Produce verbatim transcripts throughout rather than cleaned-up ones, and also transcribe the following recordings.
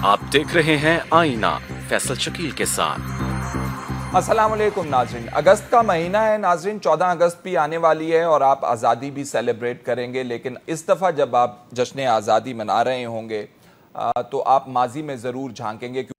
आप देख रहे हैं आईना फैसल शकील के साथ। अस्सलाम वालेकुम नाज़रीन। अगस्त का महीना है नाज़रीन, चौदह अगस्त भी आने वाली है और आप आज़ादी भी सेलिब्रेट करेंगे। लेकिन इस दफ़ा जब आप जश्न आज़ादी मना रहे होंगे तो आप माजी में ज़रूर झांकेंगे, क्योंकि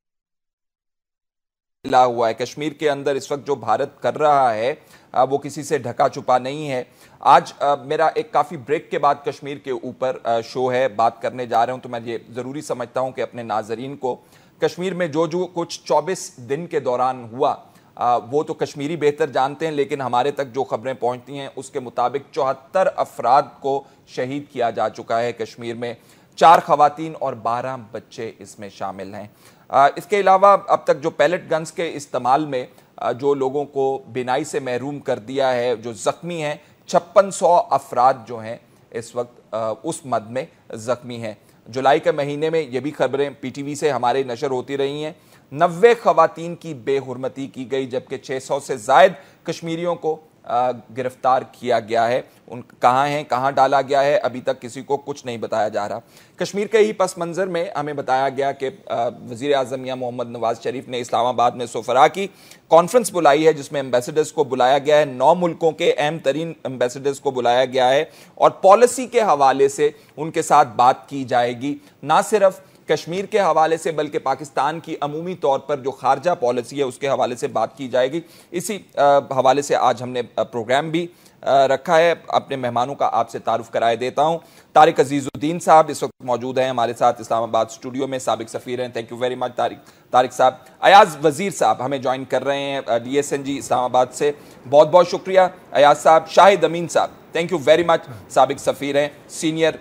हुआ है कश्मीर के अंदर इस वक्त जो भारत कर रहा है वो किसी से ढका छुपा नहीं है। आज मेरा एक काफ़ी ब्रेक के बाद कश्मीर के ऊपर शो है, बात करने जा रहा हूं, तो मैं ये ज़रूरी समझता हूं कि अपने नाजरीन को कश्मीर में जो जो कुछ चौबीस दिन के दौरान हुआ वो तो कश्मीरी बेहतर जानते हैं, लेकिन हमारे तक जो खबरें पहुंचती हैं उसके मुताबिक चौहत्तर अफराद को शहीद किया जा चुका है कश्मीर में। चार खवातीन और बारह बच्चे इसमें शामिल हैं। इसके अलावा अब तक जो पैलेट गन्स के इस्तेमाल में जो लोगों को बिनाई से महरूम कर दिया है, जो ज़ख्मी हैं, छप्पन सौ अफराद जो हैं इस वक्त उस मद में ज़ख्मी हैं। जुलाई के महीने में ये भी खबरें पी टी वी से हमारे नशर होती रही हैं। नब्बे खवातीन की बेहुरमती की गई, जबकि छः सौ से ज़ायद कश्मीरियों को गिरफ्तार किया गया है। उन कहाँ हैं, कहाँ डाला गया है, अभी तक किसी को कुछ नहीं बताया जा रहा। कश्मीर के ही पस मंज़र में हमें बताया गया कि वज़ीर आज़म मियां मोहम्मद नवाज शरीफ ने इस्लामाबाद में सोफरा की कॉन्फ्रेंस बुलाई है, जिसमें एम्बेसडर्स को बुलाया गया है। नौ मुल्कों के अहम तरीन एम्बेसडर्स को बुलाया गया है और पॉलिसी के हवाले से उनके साथ बात की जाएगी। ना सिर्फ कश्मीर के हवाले से बल्कि पाकिस्तान की अमूमी तौर पर जो खारजा पॉलिसी है उसके हवाले से बात की जाएगी। इसी हवाले से आज हमने प्रोग्राम भी रखा है। अपने मेहमानों का आपसे तारुफ कराए देता हूं। तारिक अजीजुद्दीन साहब इस वक्त मौजूद हैं हमारे साथ इस्लामाबाद स्टूडियो में, साबिक सफ़ीर हैं। Thank you very much Tariq Tariq साहब। अयाज वज़ीर साहब हमें ज्वाइन कर रहे हैं D S N G Islamabad से, बहुत बहुत शुक्रिया अयाज साहब। शाहिद अमीन साहब थैंक यू वेरी मच, साबिक सफ़ीर हैं, सीनियर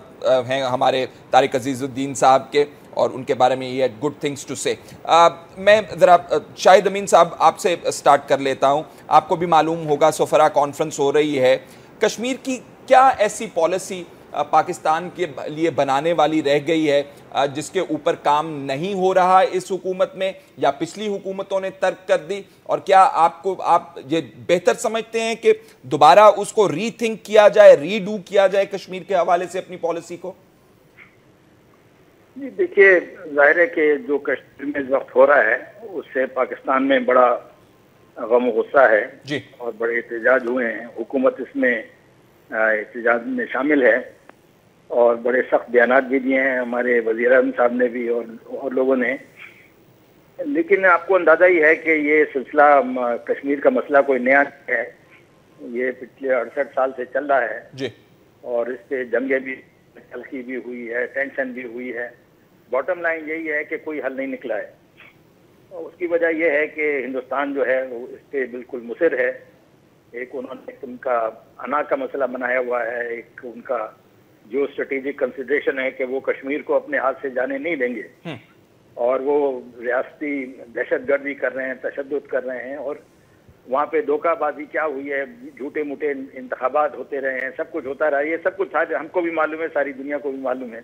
हैं हमारे तारिक अजीजुद्दीन साहब के, और उनके बारे में ये गुड थिंग्स टू से। मैं ज़रा शाहिद अमीन साहब आपसे स्टार्ट कर लेता हूँ। आपको भी मालूम होगा सोफरा कॉन्फ्रेंस हो रही है, कश्मीर की क्या ऐसी पॉलिसी पाकिस्तान के लिए बनाने वाली रह गई है जिसके ऊपर काम नहीं हो रहा इस हुकूमत में, या पिछली हुकूमतों ने तर्क कर दी? और क्या आपको आप ये बेहतर समझते हैं कि दोबारा उसको रीथिंक किया जाए, रीडू किया जाए कश्मीर के हवाले से अपनी पॉलिसी को? जी देखिए, जाहिर है कि जो कश्मीर में इस वक्त हो रहा है उससे पाकिस्तान में बड़ा गम गुस्सा है जी, और बड़े एहतजाज हुए हैं। हुकूमत इसमें एहतजाज में शामिल है और बड़े सख्त बयानात भी दिए हैं हमारे वज़ीर आज़म साहब ने भी और, और लोगों ने। लेकिन आपको अंदाज़ा ही है कि ये सिलसिला कश्मीर का मसला कोई नया है, ये पिछले अड़सठ साल से चल रहा है जी, और इस पर जंगें भी तलखी भी हुई है, टेंशन भी हुई है। बॉटम लाइन यही है कि कोई हल नहीं निकला है। और उसकी वजह यह है कि हिंदुस्तान जो है वो इस पर बिल्कुल मुसिर है। एक उन्होंने उनका अना का मसला बनाया हुआ है, एक उनका जो स्ट्रेटेजिक कंसिडरेशन है कि वो कश्मीर को अपने हाथ से जाने नहीं देंगे, और वो रियासती दहशतगर्दी कर रहे हैं, तशद्दुद कर रहे हैं, और वहाँ पे धोखाबाजी क्या हुई है, झूठे मूठे इंतखाबात होते रहे हैं, सब कुछ होता रहा, ये सब कुछ हमको भी मालूम है, सारी दुनिया को भी मालूम है।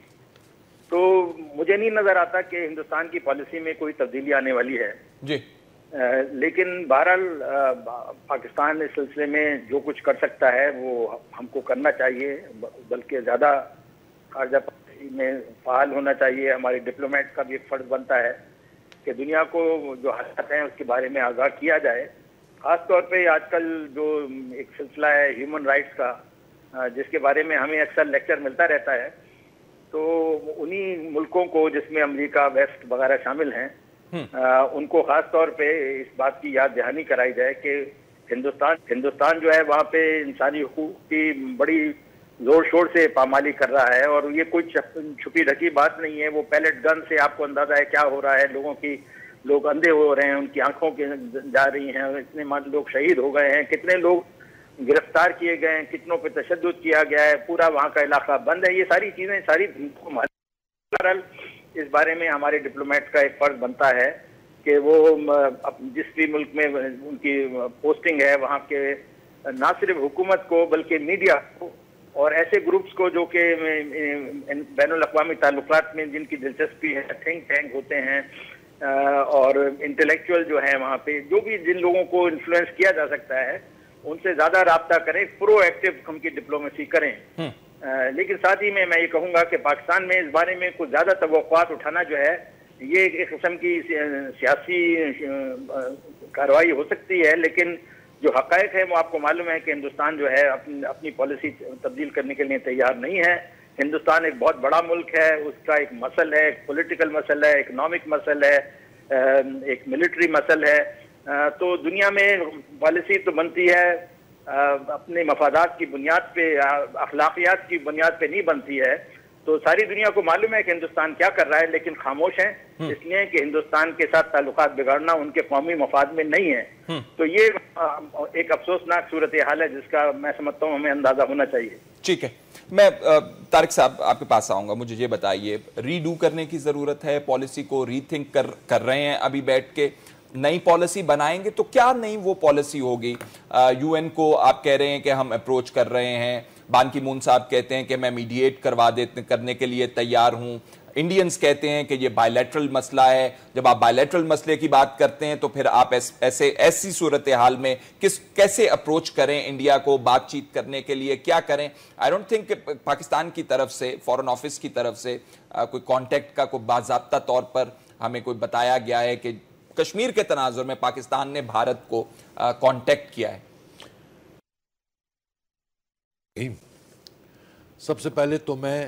तो मुझे नहीं नजर आता कि हिंदुस्तान की पॉलिसी में कोई तब्दीली आने वाली है जी। आ, लेकिन बहरहाल पाकिस्तान इस सिलसिले में जो कुछ कर सकता है वो हमको करना चाहिए, बल्कि ज़्यादा खारजा पॉलिसी में फ़ाल होना चाहिए। हमारे डिप्लोमेट का भी एक फ़र्ज बनता है कि दुनिया को जो हालात हैं उसके बारे में आगाह किया जाए। ख़ास तौर पे आजकल जो एक सिलसिला है ह्यूमन राइट्स का, जिसके बारे में हमें अक्सर लेक्चर मिलता रहता है, तो उन्हीं मुल्कों को जिसमें अमेरिका, वेस्ट वगैरह शामिल हैं, आ, उनको ख़ास तौर पे इस बात की याद दहानी कराई जाए कि हिंदुस्तान हिंदुस्तान जो है वहाँ पे इंसानी हुकूक की बड़ी जोर शोर से पामाली कर रहा है, और ये कोई छुपी ढकी बात नहीं है। वो पैलेट गन से आपको अंदाजा है क्या हो रहा है, लोगों की लोग अंधे हो रहे हैं, उनकी आंखों के जा रही हैं, इतने लोग शहीद हो गए हैं, कितने लोग गिरफ्तार किए गए हैं, कितनों पे तशद्दुद किया गया है, पूरा वहाँ का इलाका बंद है। ये सारी चीज़ें सारी इस बारे में हमारे डिप्लोमेट का एक फर्ज बनता है कि वो जिस भी मुल्क में उनकी पोस्टिंग है वहाँ के ना सिर्फ हुकूमत को बल्कि मीडिया को और ऐसे ग्रुप्स को जो कि बैनुल अक़वामी ताल्लुकात में जिनकी दिलचस्पी है, थिंक टैंक होते हैं और इंटेलेक्चुअल जो है वहाँ पे, जो भी जिन लोगों को इन्फ्लुएंस किया जा सकता है उनसे ज़्यादा राब्ता करें, प्रो एक्टिव उनकी डिप्लोमेसी करें। لیکن ساتھ ہی میں میں یہ کہوں گا کہ پاکستان میں اس بارے میں کچھ زیادہ توقعات اٹھانا جو ہے یہ ایک قسم کی سیاسی کارروائی ہو سکتی ہے، لیکن جو حقائق ہے وہ آپ کو معلوم ہے کہ ہندوستان جو ہے اپنی اپنی پالیسی تبدیل کرنے کے لیے تیار نہیں ہے۔ ہندوستان ایک بہت بڑا ملک ہے، اس کا ایک مسئلہ ہے، ایک پولیٹیکل مسئلہ ہے، اکنامک مسئلہ ہے، ایک ملٹری مسئلہ ہے۔ تو دنیا میں پالیسی تو بنتی ہے اپنے مفادات کی بنیاد پہ، اخلاقیات کی بنیاد پہ نہیں بنتی ہے۔ تو ساری دنیا کو معلوم ہے کہ ہندوستان کیا کر رہا ہے، لیکن خاموش ہیں اس لیے کہ ہندوستان کے ساتھ تعلقات بگاڑنا ان کے قومی مفاد میں نہیں ہے۔ تو یہ ایک افسوسناک صورتحال ہے جس کا میں سمجھتا ہوں ہمیں اندازہ ہونا چاہیے۔ ٹھیک ہے، میں طارق صاحب آپ کے پاس آؤں گا، مجھے یہ بتائیے ری ڈو کرنے کی ضرورت ہے، پالیسی کو ری تھنک کر کر رہے ہیں ابھی بیٹھ کے، نئی پالیسی بنائیں گے تو کیا نئی وہ پالیسی ہوگی؟ یو این کو آپ کہہ رہے ہیں کہ ہم اپروچ کر رہے ہیں، بان کی مون صاحب کہتے ہیں کہ میں میڈییٹ کروا دیتے کرنے کے لیے تیار ہوں، انڈینز کہتے ہیں کہ یہ بائی لیٹرل مسئلہ ہے۔ جب آپ بائی لیٹرل مسئلے کی بات کرتے ہیں تو پھر آپ ایسے ایسی صورتحال میں کس کیسے اپروچ کریں انڈیا کو بات چیت کرنے کے لیے، کیا کریں؟ آئی ڈونٹ تھنک کہ پاکستان کی طرف سے، فارن آفس کی طرف سے کوئی کانٹیکٹ کا کوئی باضابطہ طور پر ہمیں کوئی بتایا گیا ہے کہ کشمیر کے تناظر میں پاکستان نے بھارت کو کانٹیکٹ کیا ہے۔ سب سے پہلے تو میں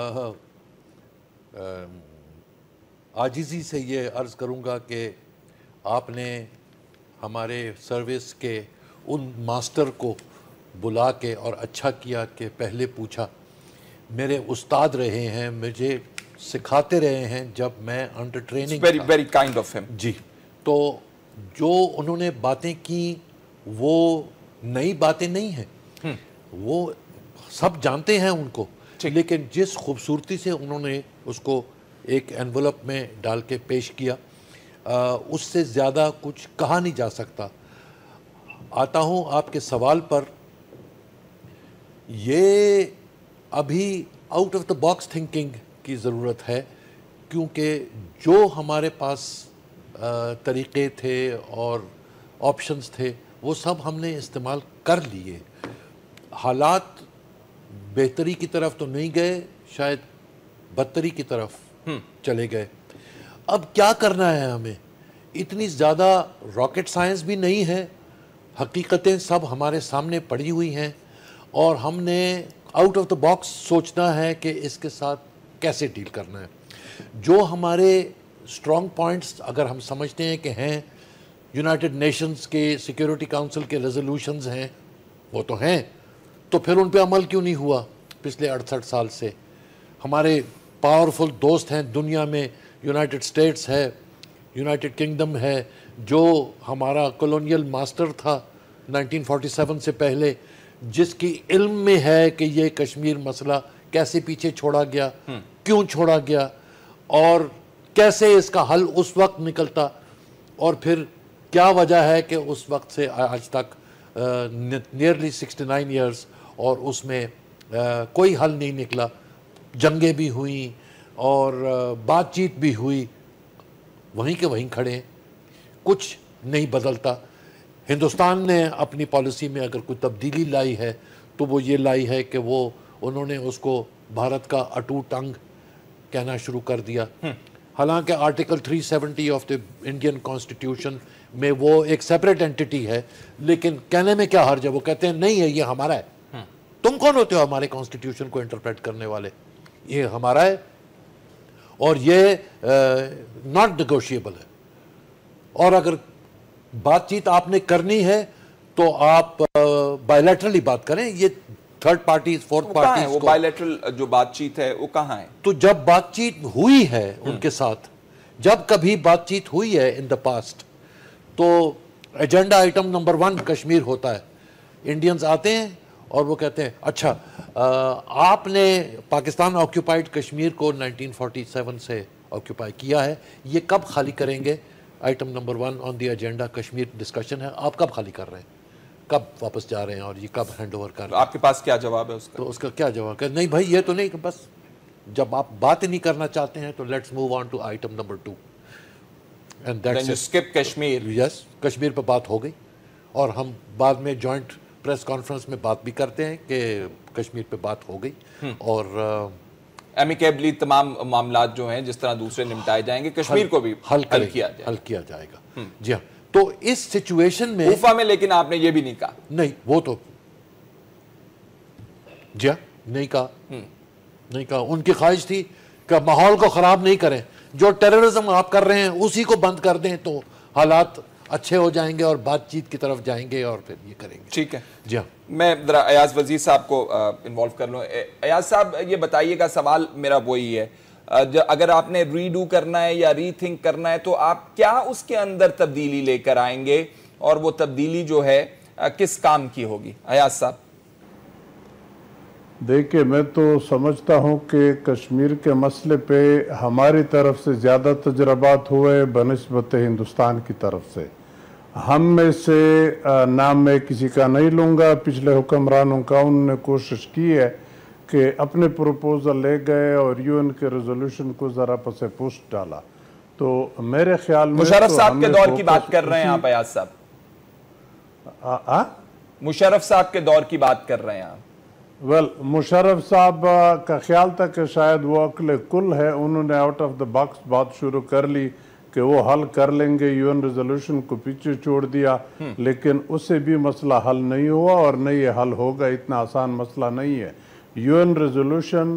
عاجزی سے یہ عرض کروں گا کہ آپ نے ہمارے سروس کے ان ماسٹر کو بلا کے اور اچھا کیا کہ پہلے پوچھا۔ میرے استاد رہے ہیں، مجھے سکھاتے رہے ہیں جب میں under training very very kind of him۔ جی، تو جو انہوں نے باتیں کی وہ نئی باتیں نہیں ہیں، وہ سب جانتے ہیں ان کو، لیکن جس خوبصورتی سے انہوں نے اس کو ایک انویلپ میں ڈال کے پیش کیا، اس سے زیادہ کچھ کہا نہیں جا سکتا۔ آتا ہوں آپ کے سوال پر، یہ ابھی out of the box thinking کی ضرورت ہے، کیونکہ جو ہمارے پاس طریقے تھے اور آپشنز تھے وہ سب ہم نے استعمال کر لیے۔ حالات بہتری کی طرف تو نہیں گئے، شاید بدتری کی طرف چلے گئے۔ اب کیا کرنا ہے ہمیں؟ اتنی زیادہ راکٹ سائنس بھی نہیں ہے، حقیقتیں سب ہمارے سامنے پڑی ہوئی ہیں، اور ہم نے آؤٹ آف دا باکس سوچنا ہے کہ اس کے ساتھ کیسے ڈیل کرنا ہے۔ جو ہمارے اسٹرانگ پوائنٹس اگر ہم سمجھتے ہیں کہ ہیں، یونائٹڈ نیشنز کے سیکیورٹی کاؤنسل کے ریزولوشنز ہیں، وہ تو ہیں، تو پھر ان پہ عمل کیوں نہیں ہوا پچھلے اڑسٹھ سال سے؟ ہمارے پاورفل دوست ہیں دنیا میں، یونائٹڈ اسٹیٹس ہے، یونائٹڈ کنگڈم ہے، جو ہمارا کولونیل ماسٹر تھا نائنٹین فورٹی سیون سے پہلے، جس کی علم میں ہے کہ یہ کشمیر مسئلہ کیسے پیچھے چھوڑا گیا، کیوں چھوڑا گیا، اور کیسے اس کا حل اس وقت نکلتا، اور پھر کیا وجہ ہے کہ اس وقت سے آج تک نیئرلی سکسٹی نائن ایئرز اور اس میں کوئی حل نہیں نکلا۔ جنگیں بھی ہوئیں اور بات چیت بھی ہوئی، وہیں کے وہیں کھڑے ہیں، کچھ نہیں بدلتا۔ ہندوستان نے اپنی پالیسی میں اگر کوئی تبدیلی لائی ہے تو وہ یہ لائی ہے کہ وہ انہوں نے اس کو بھارت کا اٹوٹ انگ کہنا شروع کر دیا، حالانکہ article three seventy of the Indian constitution میں وہ ایک سیپریٹ اینٹی ہے، لیکن کہنے میں کیا حرج ہے؟ وہ کہتے ہیں نہیں ہے، یہ ہمارا ہے۔ تم کون ہوتے ہو ہمارے کانسٹیٹیوشن کو انٹرپریٹ کرنے والے؟ یہ ہمارا ہے اور یہ ناٹ نیگوشیبل ہے، اور اگر بات چیت آپ نے کرنی ہے تو آپ بائی لیٹرلی بات کریں۔ یہ تھرڈ پارٹیز، فورتھ پارٹیز، وہ بائی لیٹرل جو بات چیت ہے وہ کہاں ہے؟ تو جب بات چیت ہوئی ہے ان کے ساتھ، جب کبھی بات چیت ہوئی ہے ان دا پاسٹ، تو agenda item number one Kashmir ہوتا ہے۔ انڈینز آتے ہیں اور وہ کہتے ہیں اچھا آپ نے پاکستان آکیوپائڈ کشمیر کو نائنٹین فورٹی سیون سے آکیوپائی کیا ہے، یہ کب خالی کریں گے؟ Item number one on the agenda Kashmir discussion ہے، آپ کب خالی کر رہے ہیں، کب واپس جا رہے ہیں، اور یہ کب ہینڈ اوور کر رہے ہیں؟ آپ کے پاس کیا جواب ہے اس کا؟ تو اس کا کیا جواب ہے؟ نہیں بھائی یہ تو نہیں، بس جب آپ بات نہیں کرنا چاہتے ہیں تو let's move on to item number two and that's it. Skip Kashmir. Yes, Kashmir پہ بات ہو گئی، اور ہم بعد میں جوائنٹ پریس کانفرنس میں بات بھی کرتے ہیں کہ کشمیر پہ بات ہو گئی اور ایمیکیبلی تمام معاملات جو ہیں جس طرح دوسرے نمٹائے جائیں گے کشمیر کو بھی حل کیا جائے حل کیا جائے گا. جی ہاں تو اس سچویشن میں کوفہ میں لیکن آپ نے یہ بھی نہیں کہا. نہیں وہ تو جی ہاں نہیں کہا نہیں کہا ان کی خواہش تھی کہ ماحول کو خراب نہیں کریں, جو ٹیررزم آپ کر رہے ہیں اسی کو بند کر دیں تو حالات اچھے ہو جائیں گے اور بات چیت کی طرف جائیں گے اور پھر یہ کریں گے. ٹھیک ہے جی ہاں میں ذرا ایاز وزیر صاحب کو انوالو کر لوں. ایاز صاحب یہ بتائیے گا, سوال میرا وہی ہے, اگر آپ نے ری ڈو کرنا ہے یا ری تھنک کرنا ہے تو آپ کیا اس کے اندر تبدیلی لے کر آئیں گے اور وہ تبدیلی جو ہے کس کام کی ہوگی؟ ایاز صاحب. دیکھیں میں تو سمجھتا ہوں کہ کشمیر کے مسئلے پہ ہماری طرف سے زیادہ تجربات ہوئے بنسبت ہندوستان کی طرف سے. ہم میں سے نام میں کسی کا نہیں لوں گا, پچھلے حکمرانوں کا انہوں نے کوشش کی ہے کہ اپنے پروپوزل لے گئے اور یو این کے ریزولوشن کو ذرا پسے پوسٹ ڈالا. تو میرے خیال میں مشرف صاحب کے دور کی بات کر رہے ہیں آپ ایاز صاحب؟ مشرف صاحب کے دور کی بات کر رہے ہیں آپ؟ ویل مشرف صاحب کا خیال تھا کہ شاید وہ عقل کل ہے, انہوں نے آؤٹ آف دا باکس بات شروع کر لی کہ وہ حل کر لیں گے, یو این ریزولوشن کو پیچھے چھوڑ دیا, لیکن اس سے بھی مسئلہ حل نہیں ہوا اور نہ یہ حل ہوگا. اتنا آسان مسئلہ نہیں ہے. یو این ریزولوشن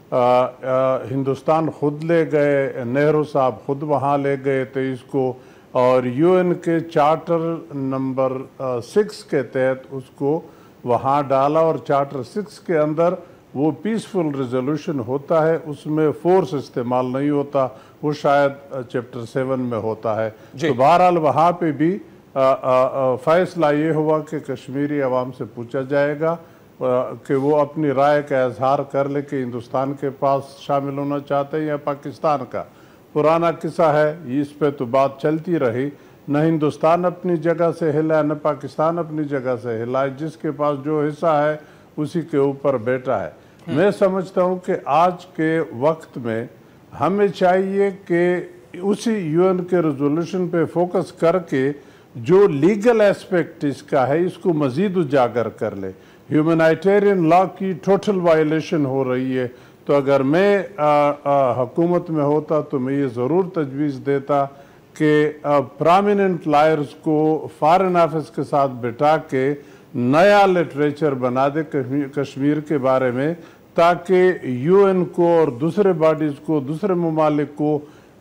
ہندوستان خود لے گئے, نہرو صاحب خود وہاں لے گئے تھے اس کو, اور یو این کے چارٹر نمبر سکس کے تحت اس کو وہاں ڈالا, اور چارٹر سکس کے اندر وہ پیسفل ریزولوشن ہوتا ہے, اس میں فورس استعمال نہیں ہوتا, وہ شاید چیپٹر سیون میں ہوتا ہے. تو بہرحال وہاں پہ بھی فیصلہ یہ ہوا کہ کشمیری عوام سے پوچھا جائے گا کہ وہ اپنی رائے کا اظہار کر لے کہ ہندوستان کے پاس شامل ہونا چاہتے ہیں یا پاکستان کا. پرانا قصہ ہے, اس پہ تو بات چلتی رہی, نہ ہندوستان اپنی جگہ سے ہلا نہ پاکستان اپنی جگہ سے ہلا, جس کے پاس جو حصہ ہے اسی کے اوپر بیٹا ہے. میں سمجھتا ہوں کہ آج کے وقت میں ہمیں چاہیے کہ اسی یو این کے ریزولوشن پہ فوکس کر کے جو لیگل ایسپیکٹ اس کا ہے اس کو مزید اجاگر کر لے. ہیومنائٹیرین لا کی ٹوٹل وائلیشن ہو رہی ہے, تو اگر میں حکومت میں ہوتا تو میں یہ ضرور تجویز دیتا کہ پرامیننٹ لائرز کو فارن آفس کے ساتھ بٹھا کے نیا لٹریچر بنا دے کشمیر کے بارے میں, تاکہ یو این کو اور دوسرے باڈیز کو, دوسرے ممالک کو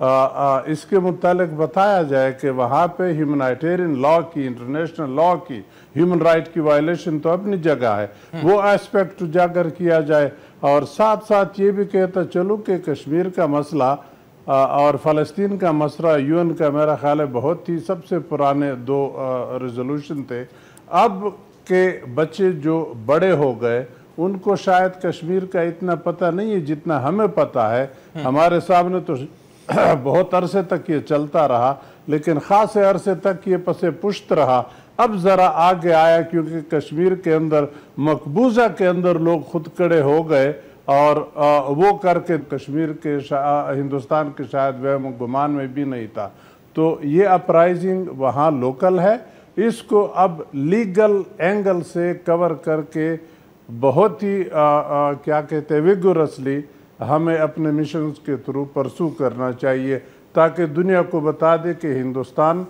اس کے متعلق بتایا جائے کہ وہاں پہ ہیومنائٹیرین لا کی, انٹرنیشنل لا کی, ہیومن رائٹ کی وائلیشن تو اپنی جگہ ہے, وہ ایسپیکٹ اجاگر کیا جائے. اور ساتھ ساتھ یہ بھی کہتا چلو کہ کشمیر کا مسئلہ اور فلسطین کا مسئلہ یو این کا میرا خیال ہے بہت ہی سب سے پرانے دو ریزولوشن تھے. اب کے بچے جو بڑے ہو گئے ان کو شاید کشمیر کا اتنا پتہ نہیں ہے جتنا ہمیں پتہ ہے. ہمارے سامنے تو بہت عرصے تک یہ چلتا رہا, لیکن خاص عرصے تک یہ پس پشت رہا. اب ذرا آگے آیا کیونکہ کشمیر کے اندر مقبوضہ کے اندر لوگ خود کڑے ہو گئے, اور وہ کر کے کشمیر کے ہندوستان کے شاید وہم و گمان میں بھی نہیں تھا. تو یہ اپرائزنگ وہاں لوکل ہے, اس کو اب لیگل اینگل سے کور کر کے بہت ہی کیا کہتے ہیں ویگورسلی ہمیں اپنے مشنز کے تھرو پرسو کرنا چاہیے, تاکہ دنیا کو بتا دے کہ ہندوستان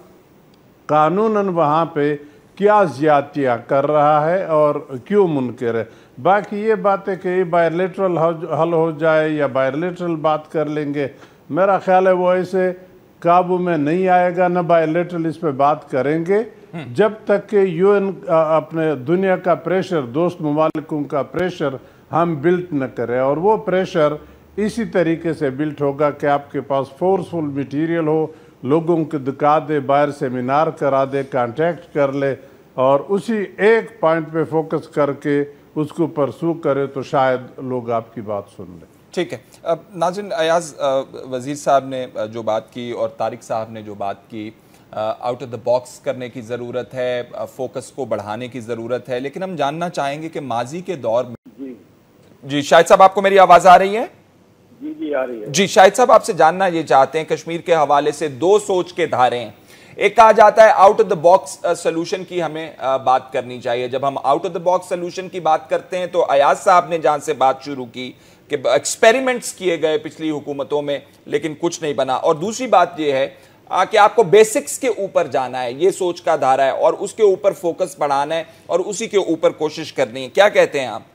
قانوناً وہاں پہ کیا زیادتیاں کر رہا ہے اور کیوں منکر ہے. باقی یہ بات ہے کہ یہ بائیلیٹرل حل ہو جائے یا بائیلیٹرل بات کر لیں گے, میرا خیال ہے وہ ایسے قابو میں نہیں آئے گا, نہ بائیلیٹرل اس پہ بات کریں گے جب تک کہ یو این اپنے دنیا کا پریشر, دوست ممالکوں کا پریشر ہم بلٹ نہ کریں. اور وہ پریشر اسی طریقے سے بلٹ ہوگا کہ آپ کے پاس فورسفل میٹیریل ہو, لوگوں کو دکھا دے, باہر سیمینار کرا دے, کانٹیکٹ کر لے, اور اسی ایک پوائنٹ پہ فوکس کر کے اس کو پرسو کرے تو شاید لوگ آپ کی بات سن لیں. ٹھیک ہے. ناظرین, ایاز وزیر صاحب نے جو بات کی اور طارق صاحب نے جو بات کی, آؤٹ آف دا باکس کرنے کی ضرورت ہے, فوکس کو بڑھانے کی ضرورت ہے, لیکن ہم جاننا چاہیں گے کہ ماضی کے دور میں جی جی شاہد صاحب آپ کو میری آواز آ رہی ہے؟ جی جی آ رہی ہے. جی شاہد صاحب آپ سے جاننا یہ چاہتے ہیں, کشمیر کے حوالے سے دو سوچ کے دھارے ہیں. ایک کہا جاتا ہے out of the box solution کی ہمیں بات کرنی چاہیے. جب ہم out of the box solution کی بات کرتے ہیں تو ایاز صاحب نے جہاں سے بات شروع کی کہ ایکسپیریمنٹس کیے گئے پچھلی حکومتوں میں لیکن کچھ نہیں بنا, اور دوسری بات یہ ہے کہ آپ کو بیسکس کے اوپر جانا ہے, یہ سوچ کا دھارا ہے, اور اس کے اوپر فوکس بڑھانا ہے اور اسی کے اوپر کوشش کرنی ہے. کیا کہتے ہیں آپ؟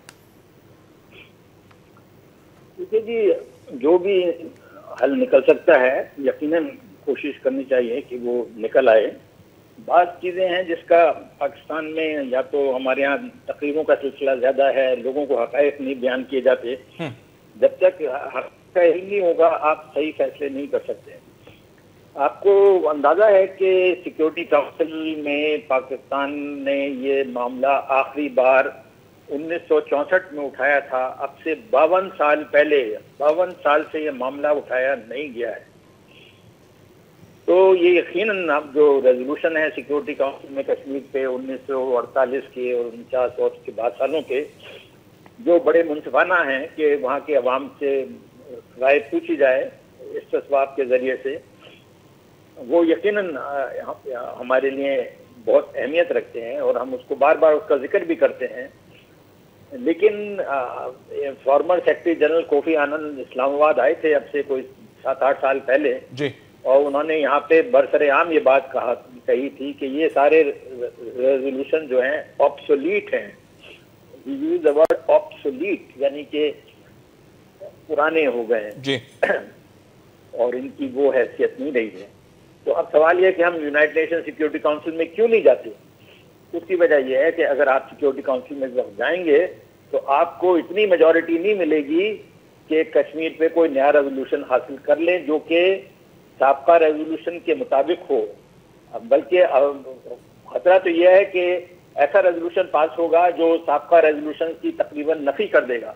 دیکھیے جی, جو بھی حل نکل سکتا ہے یقیناً کوشش کرنی چاہیے کہ وہ نکل آئے. بعض چیزیں ہیں جس کا پاکستان میں یا تو ہمارے ہاں تقریروں کا سلسلہ زیادہ ہے, لوگوں کو حقائق نہیں بیان کیے جاتے. جب تک حقائق کا علم نہیں ہوگا آپ صحیح فیصلے نہیں کر سکتے. آپ کو اندازہ ہے کہ سیکیورٹی کونسل میں پاکستان نے یہ معاملہ آخری بار انیس سو چونسٹھ میں اٹھایا تھا. اب سے باون سال پہلے, باون سال سے یہ معاملہ اٹھایا نہیں گیا ہے. تو یہ یقیناً اب جو ریزولوشن ہے سیکیورٹی کونسل میں کشمیر پہ انیس سو اڑتالیس کے اور انچاس اور اس کے بعد سالوں کے, جو بڑے منصفانہ ہیں کہ وہاں کے عوام سے رائے پوچھی جائے استصواب کے ذریعے سے, وہ یقیناً ہمارے لیے بہت اہمیت رکھتے ہیں اور ہم اس کو بار بار اس کا ذکر بھی کرتے ہیں. لیکن former secretary general Kofi Annan Islamabad آئے تھے اب سے کوئی سات آٹھ سال پہلے جی, اور انہوں نے یہاں پہ برسر عام یہ بات کہا کہی تھی کہ یہ سارے ریزولوشن جو ہیں آبسولیٹ ہیں. یوز دا ورڈ آبسولیٹ, یعنی کہ پرانے ہو گئے ہیں جی, اور ان کی وہ حیثیت نہیں رہی ہے. تو اب سوال یہ ہے کہ ہم یونائٹڈ نیشن سیکیورٹی کونسل میں کیوں نہیں جاتے؟ اس کی وجہ یہ ہے کہ اگر آپ سیکیورٹی کونسل میں جب جائیں گے تو آپ کو اتنی میجورٹی نہیں ملے گی کہ کشمیر پہ کوئی نیا ریزولوشن حاصل کر لیں جو کہ سابقہ ریزولوشن کے مطابق ہو. بلکہ خطرہ تو یہ ہے کہ ایسا ریزولوشن پاس ہوگا جو سابقہ ریزولوشن کی تقریباً نفی کر دے گا.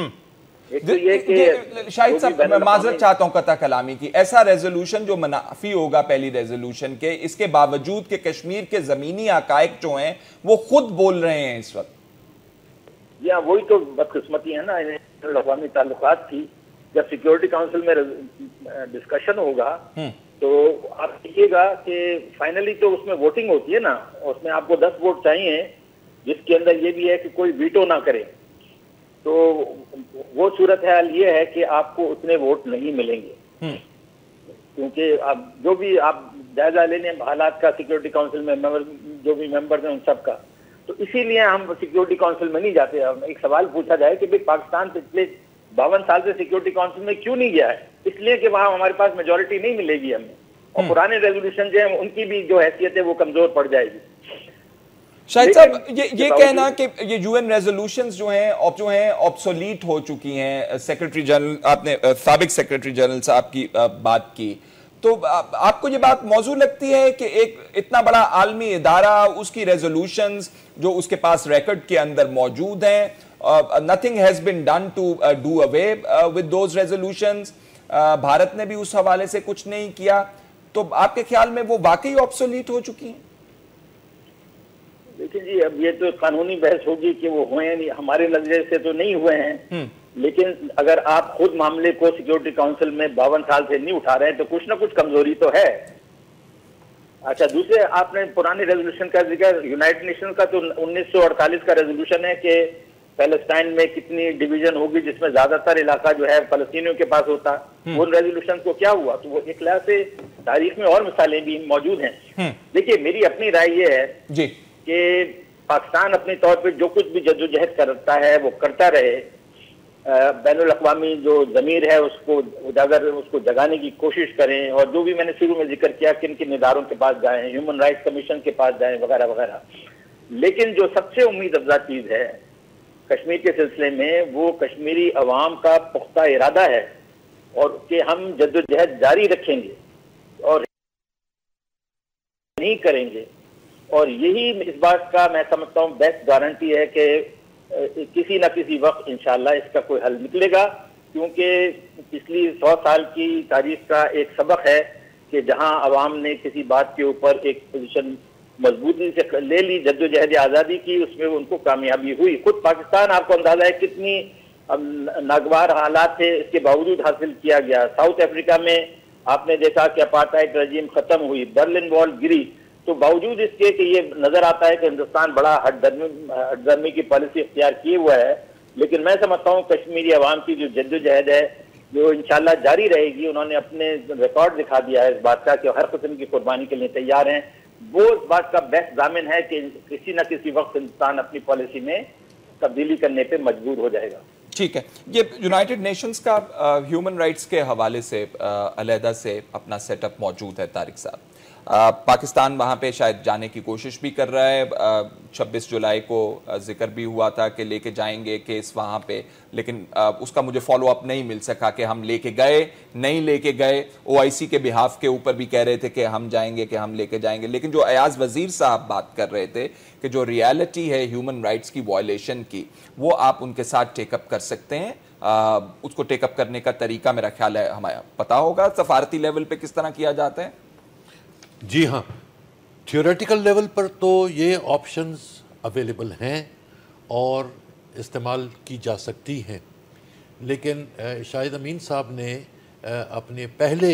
شاہد صاحب میں معذرت چاہتا ہوں قطع کلامی کی, ایسا ریزولوشن جو منافی ہوگا پہلی ریزولوشن کے, اس کے باوجود کہ کشمیر کے زمینی حقائق جو ہیں وہ خود بول رہے ہیں اس وقت. یا وہی تو بدقسمتی ہے نا اقوامی تعلقات کی. جب سیکیورٹی کونسل میں ڈسکشن ہوگا تو آپ دیکھیے گا کہ فائنلی تو اس میں ووٹنگ ہوتی ہے نا, اس میں آپ کو دس ووٹ چاہیے جس کے اندر یہ بھی ہے کہ کوئی ویٹو نہ کرے. تو وہ صورتحال یہ ہے کہ آپ کو اتنے ووٹ نہیں ملیں گے, کیونکہ اب جو بھی آپ جائزہ لینے حالات کا سیکیورٹی کونسل میں جو بھی ممبرز ہیں ان سب کا, تو اسی لیے ہم سیکیورٹی کونسل میں نہیں جاتے. ایک سوال پوچھا جائے کہ بھئی پاکستان پچھلے باون سال سے سیکیورٹی کونسل میں کیوں نہیں گیا ہے؟ اس لیے کہ وہاں ہمارے پاس میجورٹی نہیں ملے گی ہمیں, اور پرانے ریزولوشن جو ہیں ان کی بھی جو حیثیت ہے وہ کمزور پڑ جائے گی. شاہد صاحب یہ یہ کہنا کہ یہ یو این ریزولوشنز جو ہیں جو ہیں آبسولیٹ ہو چکی ہیں, سیکرٹری جنرل آپ نے سابق سیکرٹری جنرل صاحب کی بات کی, تو آپ کو یہ بات موضوع لگتی ہے کہ ایک اتنا بڑا عالمی ادارہ, اس کی ریزولوشنز جو اس کے پاس ریکارڈ کے اندر موجود ہیں, nothing has been done to do away with those resolutions, Bharat نے بھی اس حوالے سے کچھ نہیں کیا, تو آپ کے خیال میں وہ واقعی آبسولیٹ ہو چکی ہیں؟ دیکھیں جی, اب یہ تو قانونی بحث ہوگی کہ وہ ہوئے ہیں, ہمارے نظریے سے تو نہیں ہوئے ہیں, لیکن اگر آپ خود معاملے کو سیکیورٹی کونسل میں باون سال سے نہیں اٹھا رہے ہیں تو کچھ نہ کچھ کمزوری تو ہے. اچھا, دوسرے آپ نے پرانے ریزولوشن کا ذکر, یونائٹڈ نیشن کا تو انیس سو اڑتالیس کا ریزولوشن ہے کہ فلسطین میں کتنی ڈویژن ہوگی جس میں زیادہ تر علاقہ جو ہے فلسطینیوں کے پاس ہوتا. ان ریزولوشن کو کیا ہوا؟ تو وہ ایک لحاظ سے تاریخ میں اور مثالیں بھی موجود ہیں. دیکھیے میری اپنی رائے یہ ہے جی کہ پاکستان اپنے طور پہ جو کچھ بھی جدوجہد کرتا ہے وہ کرتا رہے, بین الاقوامی جو ضمیر ہے اس کو اجاگر اس کو جگانے کی کوشش کریں, اور جو بھی میں نے شروع میں ذکر کیا کن کن اداروں کے پاس جائیں, ہیومن رائٹس کمیشن کے پاس جائیں وغیرہ وغیرہ. لیکن جو سب سے امید افزا چیز ہے کشمیر کے سلسلے میں وہ کشمیری عوام کا پختہ ارادہ ہے, اور کہ ہم جدوجہد جاری رکھیں گے اور نہیں کریں گے. اور یہی اس بات کا میں سمجھتا ہوں بیسٹ گارنٹی ہے کہ کسی نہ کسی وقت انشاءاللہ اس کا کوئی حل نکلے گا, کیونکہ پچھلی سو سال کی تاریخ کا ایک سبق ہے کہ جہاں عوام نے کسی بات کے اوپر ایک پوزیشن مضبوطی سے لے لی, جدوجہد آزادی کی, اس میں ان کو کامیابی ہوئی. خود پاکستان آپ کو اندازہ ہے کتنی ناگوار حالات تھے, اس کے باوجود حاصل کیا گیا. ساؤتھ افریقہ میں آپ نے دیکھا کہ اپارٹائڈ رجیم ختم ہوئی، برلن وال گری، تو باوجود اس کے کہ یہ نظر آتا ہے کہ ہندوستان بڑا ہٹ درمی کی پالیسی اختیار کیے ہوا ہے، لیکن میں سمجھتا ہوں کشمیری عوام کی جو جدوجہد ہے جو انشاءاللہ جاری رہے گی، انہوں نے اپنے ریکارڈ دکھا دیا ہے اس بات کا کہ ہر قسم کی قربانی کے لیے تیار ہیں. وہ اس بات کا بیسٹ ضامن ہے کہ کسی نہ کسی وقت ہندوستان اپنی پالیسی میں تبدیلی کرنے پہ مجبور ہو جائے گا. ٹھیک ہے، یہ یونائٹڈ نیشنز کا ہیومن رائٹس کے حوالے سے علیحدہ سے اپنا سیٹ اپ موجود ہے. طارق صاحب، پاکستان وہاں پہ شاید جانے کی کوشش بھی کر رہا ہے. چھبیس جولائی کو ذکر بھی ہوا تھا کہ لے کے جائیں گے کیس وہاں پہ، لیکن اس کا مجھے فالو اپ نہیں مل سکا کہ ہم لے کے گئے نہیں لے کے گئے. او آئی سی کے بہاف کے اوپر بھی کہہ رہے تھے کہ ہم جائیں گے کہ ہم لے کے جائیں گے، لیکن جو ایاز وزیر صاحب بات کر رہے تھے کہ جو ریالٹی ہے ہیومن رائٹس کی وائلیشن کی، وہ آپ ان کے ساتھ ٹیک اپ کر سکتے ہیں. اس کو ٹیک اپ کرنے کا طریقہ میرا خیال ہے ہمیں پتا ہوگا سفارتی لیول پہ کس طرح کیا جاتا ہے. جی ہاں، تھیوریٹیکل لیول پر تو یہ آپشنز اویلیبل ہیں اور استعمال کی جا سکتی ہیں، لیکن شاہد امین صاحب نے اپنے پہلے